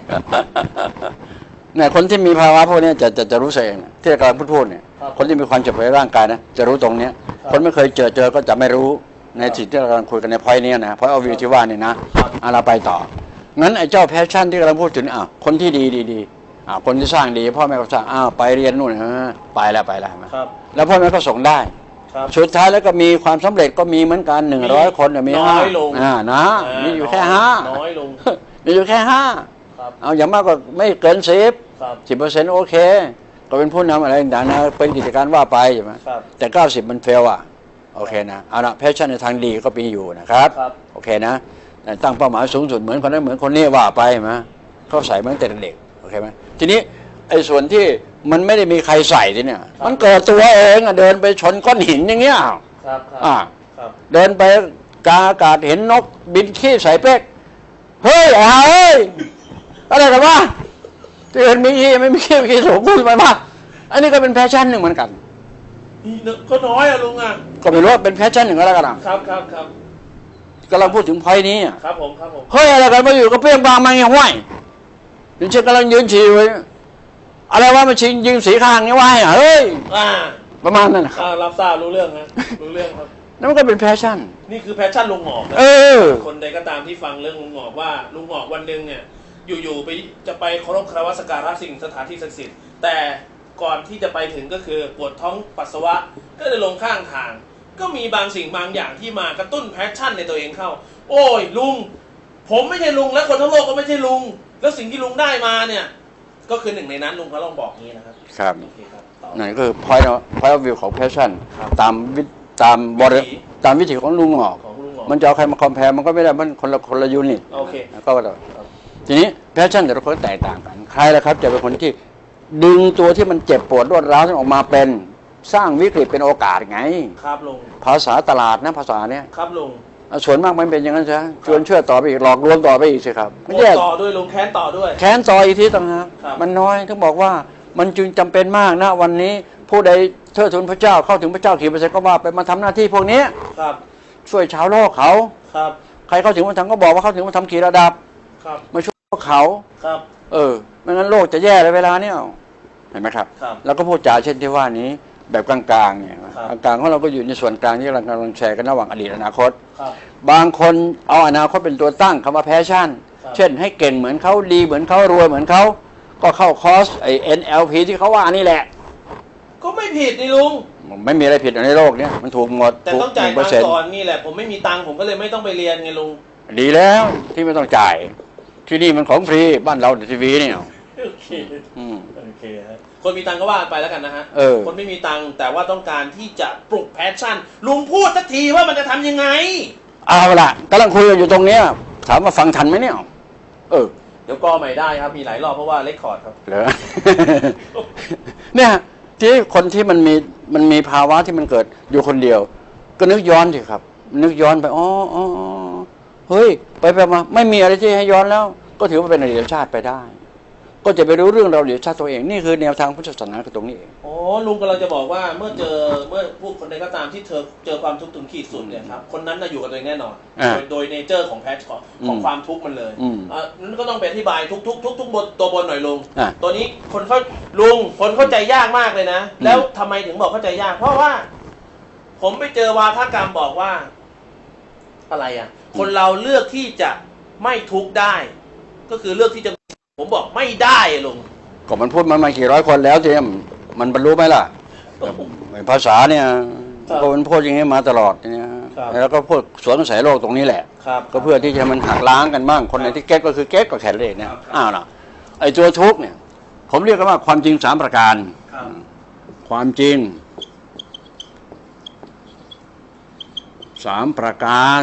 เนี่ยคนที่มีภาวะพวกนี้จะรู้เองที่กำลังพูดเนี่ยคนที่มีความเจ็บป่วยในร่างกายนะจะรู้ตรงเนี้ยคนไม่เคยเจอก็จะไม่รู้ในสิ่งที่เรากำลังคุยกันในพอยต์นี้นะพอยต์เอาวิวที่ว่านี่นะเราไปต่องั้นไอ้เจ้าแพชชั่นที่กำลังพูดถึงคนที่ดีคนที่สร้างดีพ่อแม่ก็สร้างไปเรียนนู่นไปแล้วแล้วพ่อแม่ก็ส่งได้สุดท้ายแล้วก็มีความสำเร็จก็มีเหมือนกัน100 คนมี5นะมีอยู่แค่5 น้อยลงมีอยู่แค่5เอาอย่างมากก็ไม่เกิน10%โอเคก็เป็นผู้นำอะไรต่างๆนะเป็นกิจการว่าไปใช่ไหมแต่90มันเฟลโอเคนะเอาละแพชชั่นในทางดีก็มีอยู่นะครับโอเคนะตั้งเป้าหมายสูงสุดเหมือนคนนั้นเหมือนคนนี้ว่าไปไหมเขาใส่มาตั้งแต่เด็กโอเคไหมทีนี้ไอ้ส่วนที่มันไม่ได้มีใครใส่ที่เนี่ยมันเกิดตัวเองเดินไปชนก้อนหินอย่างเงี้ยเดินไปกลางอากาศเห็นนกบินขี้ใส่เป๊กเฮ้ยอะไรกันวะที่เห็นมีขี้ไม่มีขี้สูงขึ้นไปมากอันนี้ก็เป็นแพชชั่นหนึ่งเหมือนกันก็น้อยลุงก็ไม่รู้เป็นแพชชั่นหนึ่งก็แล้วกันครับกำลังพูดถึงพอยนี้ครับผมเฮ้ยอะไรกันมาอยู่ก็เปรี้ยงบางมาอย่างห้วยนี่เช่นกำลังยืนฉี่ไว้อะไรว่ามาชิงยิงสีข้างนี้ไว้เฮ้ยประมาณนั้นรับทราบรู้เรื่องครับนั่นมันก็เป็นแพชชั่นนี่คือแพชชั่นลุงหงอกคนใดก็ตามที่ฟังเรื่องลุงหงอกว่าลุงหงอกวันหนึ่งเนี่ยอยู่ๆไปจะไปเคารพคารวะสักการะสิ่งสถานที่ศักดิ์สิทธิ์แต่ก่อนที่จะไปถึงก็คือปวดท้องปัสสาวะก็เลยลงข้างทางก็มีบางสิ่งบางอย่างที่มากระตุ้นแพชชั่นในตัวเองเข้าโอ้ยลุงผมไม่ใช่ลุงและคนทั้งโลกก็ไม่ใช่ลุงแล้วสิ่งที่ลุงได้มาเนี่ยก็คือหนึ่งในนั้นลุงเขาลองบอกนี้นะครับครับนั่นคือ point of view ของ passion ตามวิถีของลุงหงอกมันจะเอาใครมาคอมเพลมันก็ไม่ได้มันคนละยูนิตโอเคก็ทีนี้ passion แต่ละคนแตกต่างกันใครล่ะครับจะเป็นคนที่ดึงตัวที่มันเจ็บปวดรวดร้าวออกมาเป็นสร้างวิกฤตเป็นโอกาสไงครับลุงภาษาตลาดนะภาษาเนี้ยครับลุงส่วนมากมันเป็นอย่างนั้นใช่ไหมชวนเชื่อต่อไปอีกหลอกลวงต่อไปอีกสิครับไม่ต่อด้วยลุงแค้นต่อด้วยแค้นต่ออีกทีต่างหากมันน้อยถึงบอกว่ามันจึงจำเป็นมากนะวันนี้ผู้ใดเทิดทูนพระเจ้าเข้าถึงพระเจ้ากี่เปอร์เซ็นต์ก็ว่าไปมาทำหน้าที่พวกนี้ช่วยชาวโลกเขาใครเข้าถึงพระธรรมก็บอกว่าเข้าถึงพระธรรมกี่ระดับมาช่วยพวกเขาไม่งั้นโลกจะแย่เลยเวลาเนี้ยเห็นไหมครับแล้วก็พูดจาเช่นที่ว่านี้แบบกลางๆเนี่ยกลางๆของเราก็อยู่ในส่วนกลางที่กำลังแชร์กันระหว่างอดีตอนาคตบางคนเอาอนาคตเป็นตัวตั้งคำว่าแพชชั่นเช่นให้เก่งเหมือนเขาดีเหมือนเขารวยเหมือนเขาก็เข้าคอร์สNLP ที่เขาว่านี่แหละก็ไม่ผิดนี่ลุงไม่มีอะไรผิดในโลกนี้มันถูกหมดแต่ต้องจ่ายตังค์ก่อนนี่แหละผมไม่มีตังค์ผมก็เลยไม่ต้องไปเรียนไงลุงดีแล้วที่ไม่ต้องจ่ายที่นี่มันของฟรีบ้านเราทีวีนี่โอเคฮะคนมีตังก็ว่าไปแล้วกันนะฮะคนไม่มีตังแต่ว่าต้องการที่จะปลุกแพชชั่นลุงพูดสักทีว่ามันจะทำยังไงเอาล่ะกำลังคุยกันอยู่ตรงเนี้ยถามว่าฟังทันไหมเนี่ยเดี๋ยวก็ไม่ได้ครับมีหลายรอบเพราะว่าเรคคอร์ดครับเหรอเนี่ยที่คนที่มันมีภาวะที่มันเกิดอยู่คนเดียวก็นึกย้อนสิครับนึกย้อนไปเฮ้ยไปมาไม่มีอะไรที่ให้ย้อนแล้วก็ถือว่าเป็นอดีตชาติไปได้ก็จะไปรู้เรื่องเราเดี๋ยวชาติตัวเองนี่คือแนวทางพุทธศาสนาคือตรงนี้เองลุงกำลังจะบอกว่าเมื่อผู้คนใดก็ตามที่เจอความทุกข์ถึงขีดสุดเนี่ยครับคนนั้นน่ะอยู่กับตัวเองแน่นอนโดยเนเจอร์ของแพชของความทุกข์มันเลยนั้นก็ต้องไปอธิบายทุกบทตัวบนหน่อยลุงตัวนี้คนเข้าใจยากมากเลยนะแล้วทำไมถึงบอกเข้าใจยากเพราะว่าผมไปเจอวาทกรรมบอกว่าอะไรคนเราเลือกที่จะไม่ทุกข์ได้ก็คือเลือกที่จะผมบอกไม่ได้ลุงก็มันพูดมากี่ร้อยคนแล้วเจมมันบรรลุไหมล่ะภาษาเนี่ยก็มันพูดอย่างนี้มาตลอดเนี่ยแล้วก็พูดสวนกระแสโลกตรงนี้แหละก็เพื่อที่จะมันหักล้างกันบ้างคนไหนที่เก๊กก็คือเก๊กก็แข็งเลยเนี่ยล่ะไอ้ตัวทุกเนี่ยผมเรียกกันว่าความจริง3ประการความจริง3ประการ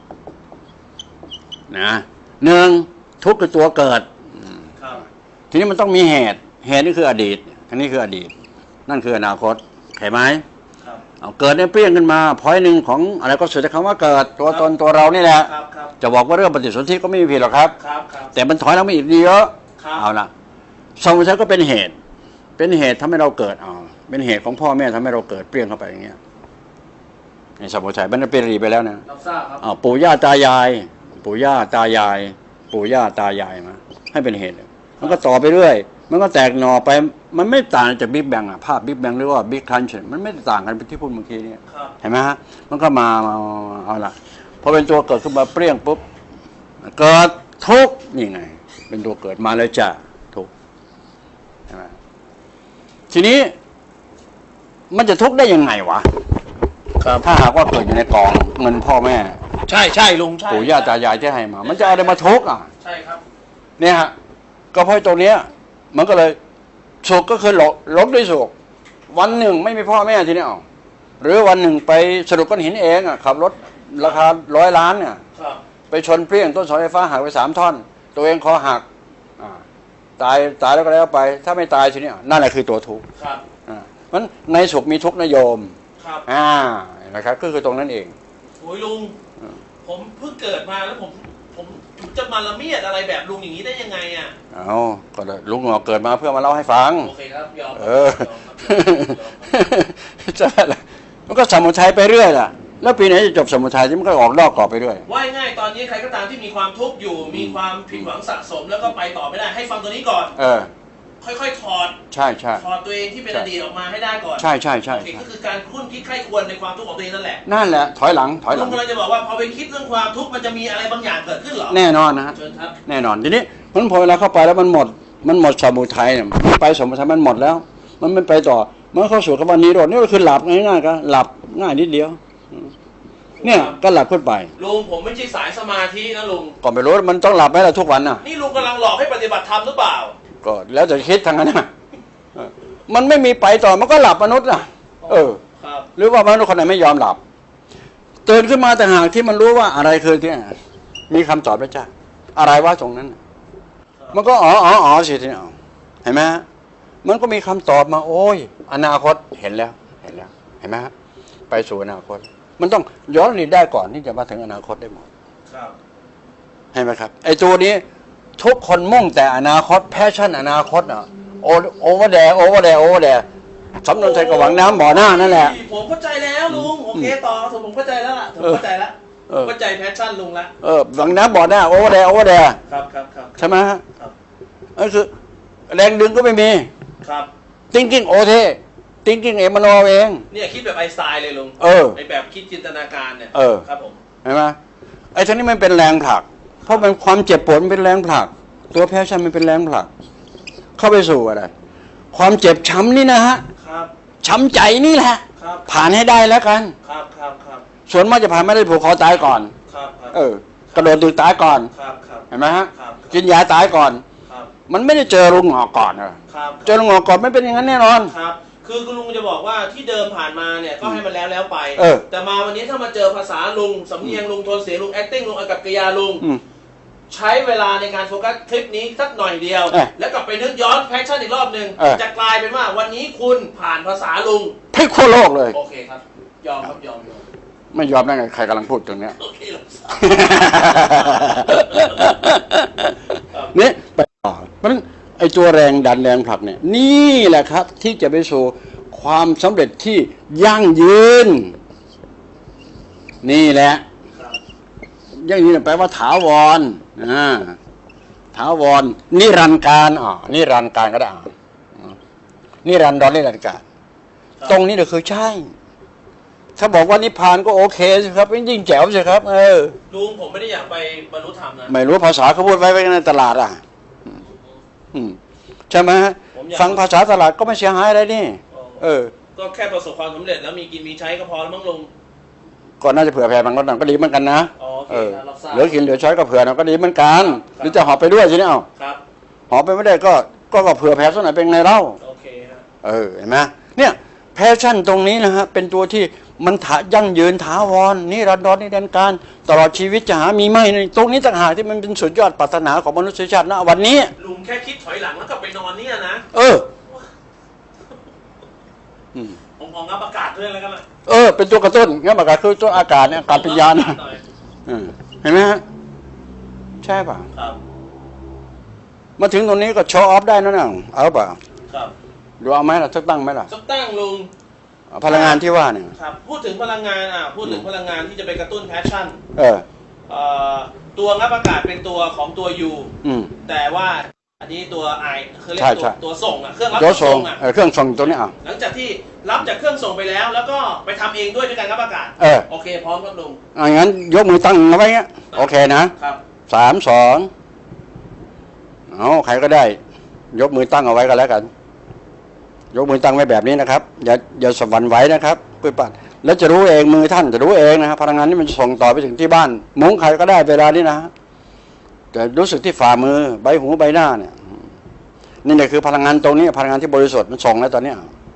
นะ1ทุกข์คือตัวเกิดทีนี้มันต้องมีเหตุนี่คืออดีตอันนี้คืออดีตนั่นคืออนาคตเข้าไหมเกิดเนี่ยเปรี้ยงขึ้นมาพอยหนึ่งของอะไรก็สุดแต่คำว่าเกิดตัวตนตัวเรานี่แหละจะบอกว่าเรื่องปฏิสนธิก็ไม่มีผิดหรอกครับแต่มันถอยเราไม่อีกเยอะเอาละสมุทัยก็เป็นเหตุทำให้เราเกิดเป็นเหตุของพ่อแม่ทำให้เราเกิดเปรี้ยงเข้าไปอย่างเงี้ยในสมุทัยมันเป็นรีไปแล้วนะปู่ย่าตายายมาให้เป็นเหตุมันก็ต่อไปเรื่อยมันก็แตกหน่อไปมันไม่ต่างจากบิ๊กแบงอะภาพบิ๊กแบงหรือว่าบิ๊กครันช์มันไม่ต่างกันเป็นที่พูดเมื่อกี้นี้เห็นไหมฮะมันก็มาเอาละพอเป็นตัวเกิดขึ้นมาเปรี้ยงปุ๊บเกิดทุกข์นี่ไงเป็นตัวเกิดมาเลยจ้ะทุกข์ใช่ไหมทีนี้มันจะทุกข์ได้ยังไงวะถ้าหากว่าเกิดอยู่ในกองเงินพ่อแม่ใช่ลุงใช่ปู่ย่าตายายที่ให้มามันจะเอาอะไรมาทุกข์อ่ะใช่ครับเนี่ยฮะก็เพราะตรงเนี้ยมันก็เลยสุขก็คือหลงด้วยสุขวันหนึ่งไม่มีพ่อแม่ทีนี้เอาหรือวันหนึ่งไปสะดุดก้อนหินเองอ่ะขับรถราคา100 ล้านเนี่ยไปชนเปรี้ยงต้นเสาไฟฟ้าหักไป3 ท่อนตัวเองคอหักตายแล้วก็แล้วไปถ้าไม่ตายทีนี้นั่นแหละคือตัวทุกข์มันในสุขมีทุกข์นโยมนะครับก็คือตรงนั้นเองโอ้ยลุงผมเพิ่งเกิดมาแล้วผมจะมาละเมียดอะไรแบบลุงอย่างนี้ได้ยังไงอ่ะก็ลุงเกิดมาเพื่อมาเล่าให้ฟังโอเคครับยอมใช่แหละมันก็สมุทัยไปเรื่อยล่ะแล้วปีไหนจะจบสมุทัยที่มันก็ออกนอกกรอบไปเรื่อยว่าง่ายตอนนี้ใครก็ตามที่มีความทุกข์อยู่มีความผิดหวังสะสมแล้วก็ไปต่อไม่ได้ให้ฟังตัวนี้ก่อนค่อยๆถอดใช่ถอดตัวเองที่เป็นอดีตออกมาให้ได้ก่อนใช่ก็คือการคุ้นคิดใคร่ควรในความทุกข์ของตัวเองนั่นแหละถอยหลังลุงกำลังจะบอกว่าพอไปคิดเรื่องความทุกข์มันจะมีอะไรบางอย่างเกิดขึ้นหรอแน่นอนนะเชิญครับแน่นอนทีนี้มันพอเวลาเข้าไปแล้วมันหมดสมุทัยเนี่ยไปสมุทัยมันหมดแล้วมันไม่ไปต่อมันเข้าสู่คำว่านิโรธนี่ก็คือหลับง่ายๆก็หลับง่ายนิดเดียวเนี่ยก็หลับขึ้นไปลุงผมไม่ใช่สายสมาธินะลุงก็ไม่รู้มันต้องหลับไหมล่ะทุกวันน่ะนี่ลุงกำลังหลอกให้ปฏิบัติธรรมหรือเปล่าก็แล้วจะคิดทางนั้นนะมันไม่มีไปต่อมันก็หลับมนุษย์น่ะหรือว่ามนุษย์คนไหนไม่ยอมหลับตื่นขึ้นมาแต่หากที่มันรู้ว่าอะไรคือที่มีคำตอบแล้วจ้ะอะไรว่าตรงนั้นมันก็อ๋อสิทีนี้เห็นไหมมันก็มีคำตอบมาโอ้ยอนาคตเห็นแล้วเห็นไหมไปสู่อนาคตมันต้องย้อนอดีตได้ก่อนที่จะมาถึงอนาคตได้หมดเห็นไหมครับไอ้ตัวนี้ทุกคนมุ่งแต่อนาคตแพชชั่นอนาคตอ่ะโอเวอร์แดร์สำนวนไทยก็หวังน้ำบ่อหน้านั่นแหละผมเข้าใจแล้วลุงโอเคต่อผมเข้าใจแล้วล่ะผมเข้าใจแล้วเข้าใจแพชชั่นลุงละหวังน้ำบ่อหน้าโอเวอร์แดร์ครับใช่ไหมฮะก็คือแรงดึงก็ไม่มีครับ thinking โอเท thinking เอมโนเองเนี่ยคิดแบบไอน์สไตน์เลยลุงไอแบบคิดจินตนาการเนี่ยครับผมเห็นไหมไอ้ทั้งนี้มันเป็นแรงผลักเพราะมันความเจ็บปวดมันเป็นแรงผลักตัวแพชชั่นมันเป็นแรงผลักเข้าไปสู่อะไรความเจ็บช้ำนี่นะฮะช้ำใจนี่แหละผ่านให้ได้แล้วกันส่วนมากจะผ่านไม่ได้ผูกคอตายก่อนกระโดดตึกตายก่อนเห็นไหมฮะกินยาตายก่อนมันไม่ได้เจอลุงหงอกก่อนเจอลุงหงอกก่อนไม่เป็นอย่างนั้นแน่นอนคือคุณลุงจะบอกว่าที่เดิมผ่านมาเนี่ยก็ให้มันแล้วไปแต่มาวันนี้ถ้ามาเจอภาษาลุงสำเนียงลุงโทนเสียงลุง acting ลุงอากับกิริยาลุงใช้เวลาในการโฟกัสคลิปนี้สักหน่อยเดียวแล้วกลับไปนึกย้อนแพชชั่นอีกรอบหนึ่งจะกลายเป็นว่าวันนี้คุณผ่านภาษาลุงพลิกขั้วโลกเลยโอเคครับยอมครับยอมไม่ยอมได้ไงใครกำลังพูดตรงนี้เนี่ยไปต่อเพราะฉะนั้นไอ้ตัวแรงดันแรงผลักเนี่ยนี่แหละครับที่จะไปสู่ความสำเร็จที่ยั่งยืนนี่แหละยั่งยืนแปลว่าถาวรถาวรนิรันดร์การนิรันดร์การก็ได้นิรันดรนิรันดร์การตรงนี้เนี่ยคือใช่ถ้าบอกว่านิพพานก็โอเคสิครับยิ่งแจ๋วสิครับลุงผมไม่ได้อยากไปบรรลุธรรมนะไม่รู้ภาษาเขาพูดไว้ในตลาดใช่ไหมฟังภาษาตลาดก็ไม่เสียหายอะไรนี่ก็แค่ประสบความสำเร็จแล้วมีกินมีใช้ก็พอแล้วมั้งลุงก็น่าจะเผื่อแผ่บางคนก็ดีเหมือนกันนะเหลือกินเหลือใช้ก็เผื่อก็ดีเหมือนกันหรือจะหอบไปด้วยใช่ไหมหอบไปไม่ได้ก็เผื่อแผ่สักหน่อยเป็นไงเล่าเห็นไหมเนี่ยแพชชั่นตรงนี้นะฮะเป็นตัวที่มันยั่งยืนถาวรนี่รันดรนี่แดนการตลอดชีวิตจะหามีไม่ตรงนี้ต่างหากที่มันเป็นสุดยอดปรารถนาของมนุษยชาตินะวันนี้ลุงแค่คิดถอยหลังแล้วก็ไปนอนเนี่ยนะผมของงับอากาศด้วยแล้วกันเป็นตัวกระตุ้นงับอากาศคือตัวอากาศเนี่ยอากาศเป็นยานเห็นไหมฮะใช่ป่ะมาถึงตรงนี้ก็โชว์ออฟได้นะเอาป่ะดูเอาไหมล่ะสักตั้งไหมล่ะสักตั้งลุงพลังงานที่ว่าเนี่ยครับพูดถึงพลังงานพูดถึงพลังงานที่จะไปกระตุ้นแพชชั่นตัวงับอากาศเป็นตัวของตัวยูแต่ว่าอันนี้ตัวไอคือเรียใช่กใช่ตัวส่งอ่ะเครื่องรับตัวส่งอ่ะเครื่องส่งตัวนี้อ่ะหลังจากที่รับจากเครื่องส่งไปแล้ว แล้วก็ไปทำเองด้วยการรับอากาศ โอเคพร้อมครับลุงงั้นยกมือตั้งเอาไว้เงี้ยโอเคนะครับ 3 2เอาใครก็ได้ ยกมือตั้งเอาไว้ก็แล้วกัน ยกมือตั้งไว้แบบนี้นะครับอย่าสวรรค์ไหวนะครับปื้ดปัดแล้วจะรู้เองมือท่านจะรู้เองนะครับพลังงานนี้มันส่งต่อไปถึงที่บ้านมุ้งใครก็ได้เวลานี้นะจะรู้สึกที่ฝ่ามือใบหูใบหน้าเนี่ยนี่แหละคือพลังงานตรงนี้พลังงานที่บริสุทธิ์มันส่งแล้วตอนนี้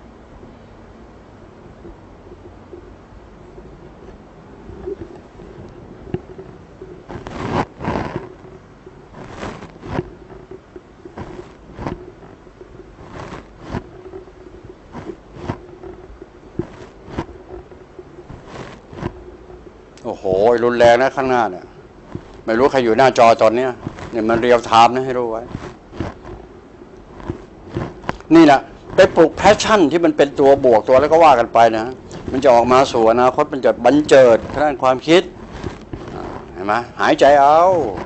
โอ้โหรุนแรงนะข้างหน้าเนี่ยไม่รู้ใครอยู่หน้าจอตอนเนี้ยเนี่ยมันเรียลไทม์นะให้รู้ไว้นี่แหละไปปลุกแพชชั่นที่มันเป็นตัวบวกตัวแล้วก็ว่ากันไปนะมันจะออกมาสู่อนาคตมันจะบันเจิดด้านความคิดเห็นไหมหายใจเอา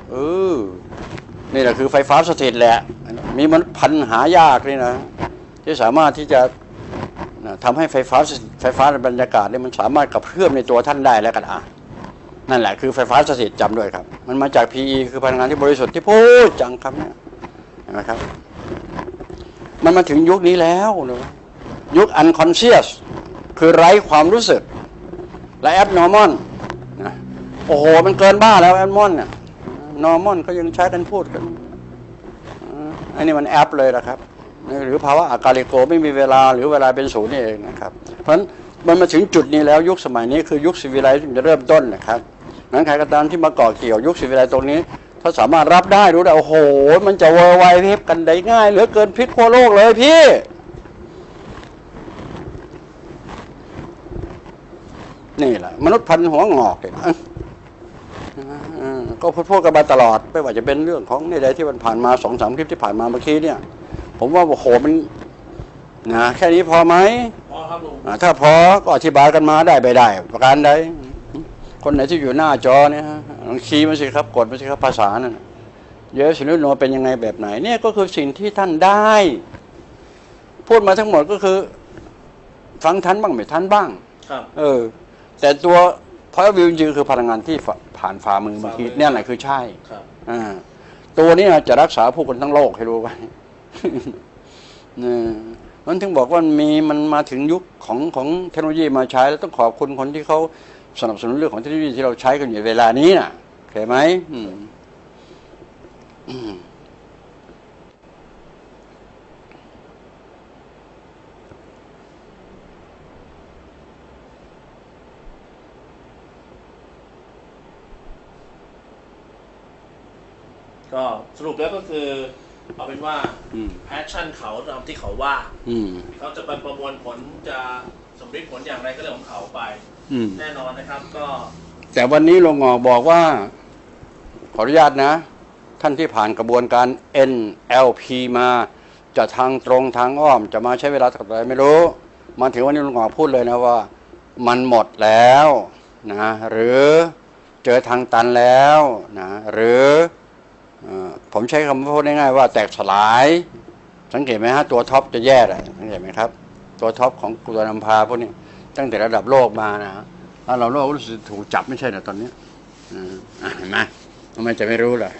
นี่แหละคือไฟฟ้าสถิตแหละมีมันพันหายากเลยนะที่สามารถที่จะทำให้ไฟฟ้าในบรรยากาศเนี่ยมันสามารถกระเพื่อมในตัวท่านได้แล้วกันนั่นแหละคือไฟฟ้าสถิตจำด้วยครับมันมาจาก PE คือพลังงานที่บริสุทธิ์ที่พูดจังครับเนี่ยเห็นไหมครับมันมาถึงยุคนี้แล้วนะยุค unconscious คือไร้ความรู้สึกและ abnormal นะโอ้โหมันเกินบ้าแล้ว abnormal เนี่ย normal ก็ยังใช้กันพูดกันอันนี้มันแอปเลยนะครับหรือภาวะอากาลิโกไม่มีเวลาหรือเวลาเป็นศูนย์นี่เองนะครับเพราะฉะนั้นมันมาถึงจุดนี้แล้วยุคสมัยนี้คือยุคศิวิไลซ์จะเริ่มต้นนะครับนั้นใครก็ตามที่มาก่อเกี่ยวยุคศิวิไลซ์ตรงนี้ถ้าสามารถรับได้รู้ได้โอ้โหมันจะเวอร์ไวเพบกันได้ง่ายเหลือเกินพลิกขั้วโลกเลยพี่นี่แหละมนุษย์พันธุ์หัวงอกเลยนะก็พูดกันมาตลอดไม่ว่าจะเป็นเรื่องของในใดที่มันผ่านมา2-3 คลิปที่ผ่านมาเมื่อกี้เนี่ยผมว่าโอ้โหมันนะแค่นี้พอไหมพอครับลุงถ้าพอก็อธิบายกันมาได้ไปได้ประการใดคนไหนที่อยู่หน้าจอเนี่ยฮะลองคีย์มาสิครับกดมาสิครับภาษานั่นเยสุนุโนเป็นยังไงแบบไหนเนี่ยก็คือสิ่งที่ท่านได้พูดมาทั้งหมดก็คือฟังทันบ้างไม่ทันบ้างครับแต่ตัวพอยต์วิวจริงๆคือพลังงานที่ผ่านฝ่ามือเมื่อกี้เนี่ยแหละคือใช่ตัวนี้จะรักษาผู้คนทั้งโลกให้รู้ไว้มันถึงบอกว่ามันมาถึงยุคของเทคโนโลยีมาใช้แล้วต้องขอบคุณคนที่เขาสนับสนุนเรื่องของเทคโนโลยีที่เราใช้กันอยู่เวลานี้น่ะเข้าใจไหมก็สรุปแล้วก็คือเอาเป็นว่าแพชชั่นเขาตามที่เขาว่าเขาจะไปประมวลผลจะสำเร็จผลอย่างไรก็เรื่องของเขาไปแน่นอนนะครับก็แต่วันนี้ลงออกบอกว่าขออนุญาตนะท่านที่ผ่านกระบวนการ NLP มาจะทางตรงทางอ้อมจะมาใช้เวลาเท่าไหร่ไม่รู้มาถึงวันนี้ลงออกพูดเลยนะว่ามันหมดแล้วนะหรือเจอทางตันแล้วนะหรือผมใช้คำพูดง่ายๆว่าแตกสลายสังเกตไหมฮะตัวท็อปจะแย่เลยสังเกตไหมครับตัวท็อปของตัวนำพาพวกนี้ตั้งแต่ระดับโลกมานะถ้าเราโลกรู้สึกถูกจับไม่ใช่เหรอตอนนี้เห็นไหมทำไมจะไม่รู้ล่ะ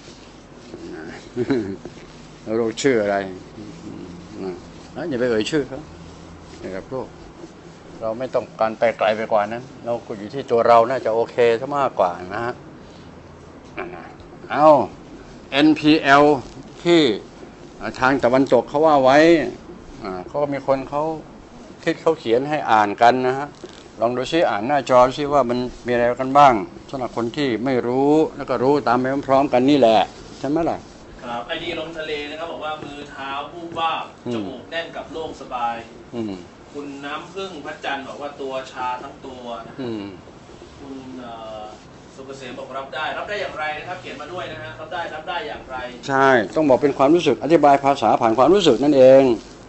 เรารู้ชื่ออะไรอย่าไปเอ่ยชื่อเขานะครับโลกเราไม่ต้องการไปไกลไปกว่านั้นเราก็อยู่ที่ตัวเราน่าจะโอเคซะมากกว่านะฮะเอา NPL ที่ทางตะวันตกเขาว่าไว้เขาก็มีคนเขาคิดเขาเขียนให้อ่านกันนะฮะลองดูซิอ่านหน้าจอซิว่ามันมีอะไรกันบ้างสำหรับคนที่ไม่รู้แล้วก็รู้ตามไปพร้อมๆกันนี่แหละใช่ไหมล่ะครับไอดีลมทะเลนะครับบอกว่ามือเท้าวูบว่าจมูกแน่นกับโล่งสบายคุณน้ำพึ่งพระจันทร์บอกว่าตัวชาทั้งตัวนะคุณสุกเกษมบอกรับได้อย่างไรนะครับเขียนมาด้วยนะฮะรับได้อย่างไรใช่ต้องบอกเป็นความรู้สึกอธิบายภาษาผ่านความรู้สึกนั่นเอง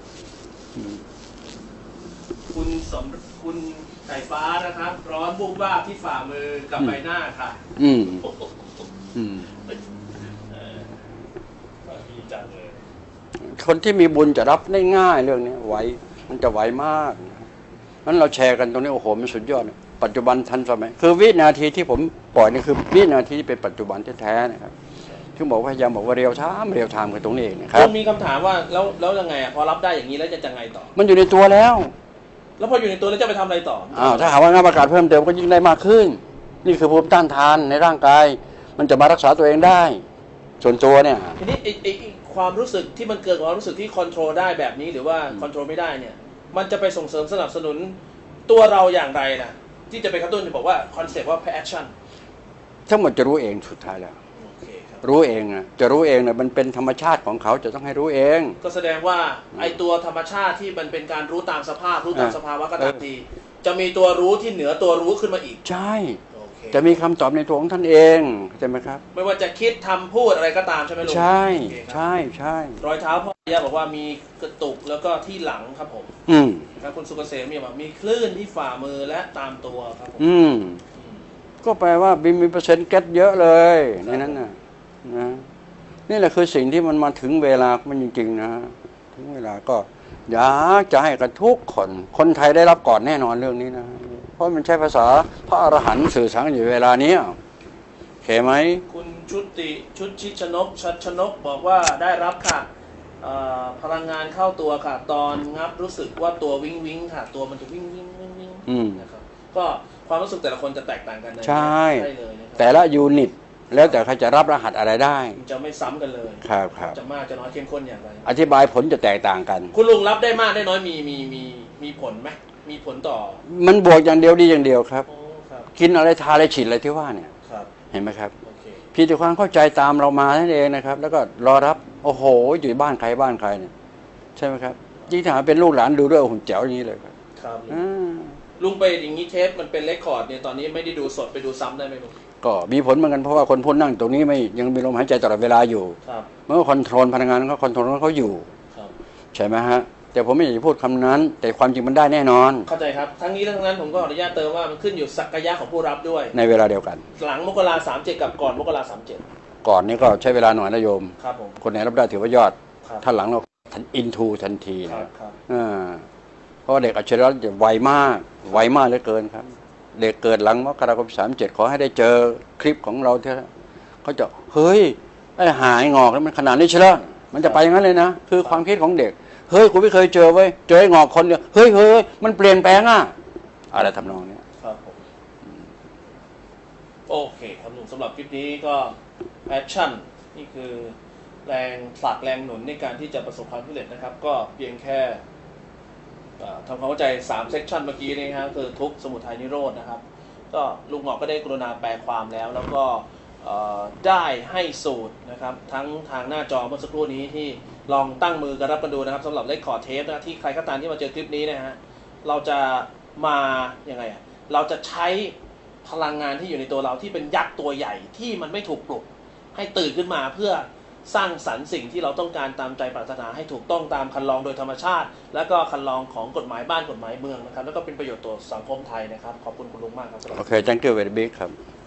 คุณไก่ฟ้านะครับร้อนบุบว่าที่ฝ่ามือกับใบหน้าค่ะดีใจากเลยคนที่มีบุญจะรับได้ง่ายเรื่องนี้ไหวมันจะไหวมากนั้นเราแชร์กันตรงนี้โอ้โหมันสุดยอดปัจจุบันทันสมัยคือวินาทีที่ผมปล่อยนี่คือวินาทีที่เป็นปัจจุบันแท้ๆนะครับที่บอกว่าพยายามบอกว่าเรียวไทม์คือตรงนี้เองนะครับมีคำถามว่าแล้วยังไงพอรับได้อย่างนี้แล้วจะยังไงต่อมันอยู่ในตัวแล้วพออยู่ในตัวแล้วจะไปทำอะไรต่อถ้าหาว่างานประกาศเพิ่มเติมก็ยิ่งได้มากขึ้นนี่คือภูมิต้านทานในร่างกายมันจะมารักษาตัวเองได้ส่วนตัวเนี่ยทีนี้ความรู้สึกที่มันเกิดความรู้สึกที่คอนโทรลได้แบบนี้หรือว่าคอนโทรลไม่ได้เนี่ยมันจะไปส่งเสริมสนับสนุนตัวเราอย่างไรนะที่จะไปกระตุ้นจะบอกว่าคอนเซ็ปต์ว่า passion ทั้งหมดจะรู้เองสุดท้ายแล้วรู้เองนะจะรู้เองนะมันเป็นธรรมชาติของเขาจะต้องให้รู้เองก็แสดงว่าไอตัวธรรมชาติที่มันเป็นการรู้ตามสภาพรู้ตามสภาวะก็ตามทีจะมีตัวรู้ที่เหนือตัวรู้ขึ้นมาอีกใช่จะมีคำตอบในตัวของท่านเองใช่ไหมครับไม่ว่าจะคิดทำพูดอะไรก็ตามใช่ไหมลุงใช่รอยเท้าพ่อยาบอกว่ามีกระตุกแล้วก็ที่หลังครับผมครับคุณสุกเกษมบอกมีคลื่นที่ฝ่ามือและตามตัวครับผมก็แปลว่ามีเปอร์เซ็นต์แก๊สเยอะเลยในนั้นนะนี่แหละคือสิ่งที่มันมาถึงเวลามันจริงๆนะถึงเวลาก็อยากจะให้กันทุกคนไทยได้รับก่อนแน่นอนเรื่องนี้นะเพราะมันใช้ภาษาพระอรหันต์สื่อสารอยู่เวลานี้เห็นไหมคุณชุดชนกชัดชนกบอกว่าได้รับค่ะพลังงานเข้าตัวค่ะตอนงับรู้สึกว่าตัววิงค่ะตัวมันจะวิ่งนะครับก็ความรู้สึกแต่ละคนจะแตกต่างกันใช่แต่ละยูนิตแล้วแต่เขาจะรับรหัสอะไรได้จะไม่ซ้ำกันเลยครับจะมากจะน้อยเข้มข้นอย่างไรอธิบายผลจะแตกต่างกันคุณลุงรับได้มากได้น้อยมีผลไหมมีผลต่อมันบวกอย่างเดียวดีอย่างเดียวครับกินอะไรทาอะไรฉีดอะไรที่ว่าเนี่ยเห็นไหมครับพี่จะความเข้าใจตามเรามานั่นเองนะครับแล้วก็รอรับโอ้โหอยู่บ้านใครเนี่ยใช่ไหมครับยิ่งถ้าเป็นลูกหลานดูด้วยหุ่นแจ๋วอย่างนี้เลยครับลุงไปอย่างนี้เทปมันเป็นเรคคอร์ดเนี่ยตอนนี้ไม่ได้ดูสดไปดูซ้ำได้ไหมลุงก็มีผลเหมือนกันเพราะว่าคนพ้นนั่งตรงนี้ไม่ยังมีลมหายใจตลอดเวลาอยู่เมื่อคอนโทรลพลังงานเขาคอนโทรลเขาอยู่ใช่ไหมฮะแต่ผมไม่อยากจะพูดคำนั้นแต่ความจริงมันได้แน่นอนเข้าใจครับทั้งนี้ทั้งนั้นผมก็อนุญาตเติมว่ามันขึ้นอยู่ศักยะของผู้รับด้วยในเวลาเดียวกันหลังมกรา37กับก่อนมกรา37 ก่อนนี้ก็ใช้เวลาหน่อยนะโยมครับผมคนไหนรับได้ถือว่ายอดถ้าหลังเราอินทูทันทีนะเพราะเด็กอัจฉริยะจะไวมากเหลือเกินครับเด็กเกิดหลังมกราคม37ขอให้ได้เจอคลิปของเราเถอะเขาจะเฮ้ยไอ้หายงอกแล้วมันขนาดนี้ใช่ไหมมันจะไปอย่างนั้นเลยนะคือความคิดของเด็กเฮ้ยกูไม่เคยเจอไว้เจอไอ้งอกคนเดียวเฮ้ยมันเปลี่ยนแปลงอะไรทำนองนี้ครับผมโอเคครับลุงสำหรับคลิปนี้ก็แพชชั่นนี่คือแรงผลักแรงหนุนในการที่จะประสบความสำเร็จนะครับก็เพียงแค่ทำความเข้าใจ3เซกชันเมื่อกี้นี้ครับคือทุกสมุทัยนิโรธนะครับก็ลุงหงอกก็ได้กรุณาแปลความแล้วก็ได้ให้สูตรนะครับทั้งทางหน้าจอเมื่อสักครู่นี้ที่ลองตั้งมือกันรับกันดูนะครับสำหรับเลคคอร์ดเทปนะที่ใครก็ตามที่มาเจอคลิปนี้นะฮะเราจะมายังไงเราจะใช้พลังงานที่อยู่ในตัวเราที่เป็นยักษ์ตัวใหญ่ที่มันไม่ถูกปลุกให้ตื่นขึ้นมาเพื่อสร้างสรรค์สิ่งที่เราต้องการตามใจปรารถนาให้ถูกต้องตามคันลองโดยธรรมชาติและก็คันลองของกฎหมายบ้านกฎหมายเมืองนะครับแล้วก็เป็นประโยชน์ต่อสังคมไทยนะครับขอบคุณคุณลุงมากครับโอเค thank you very big ครับ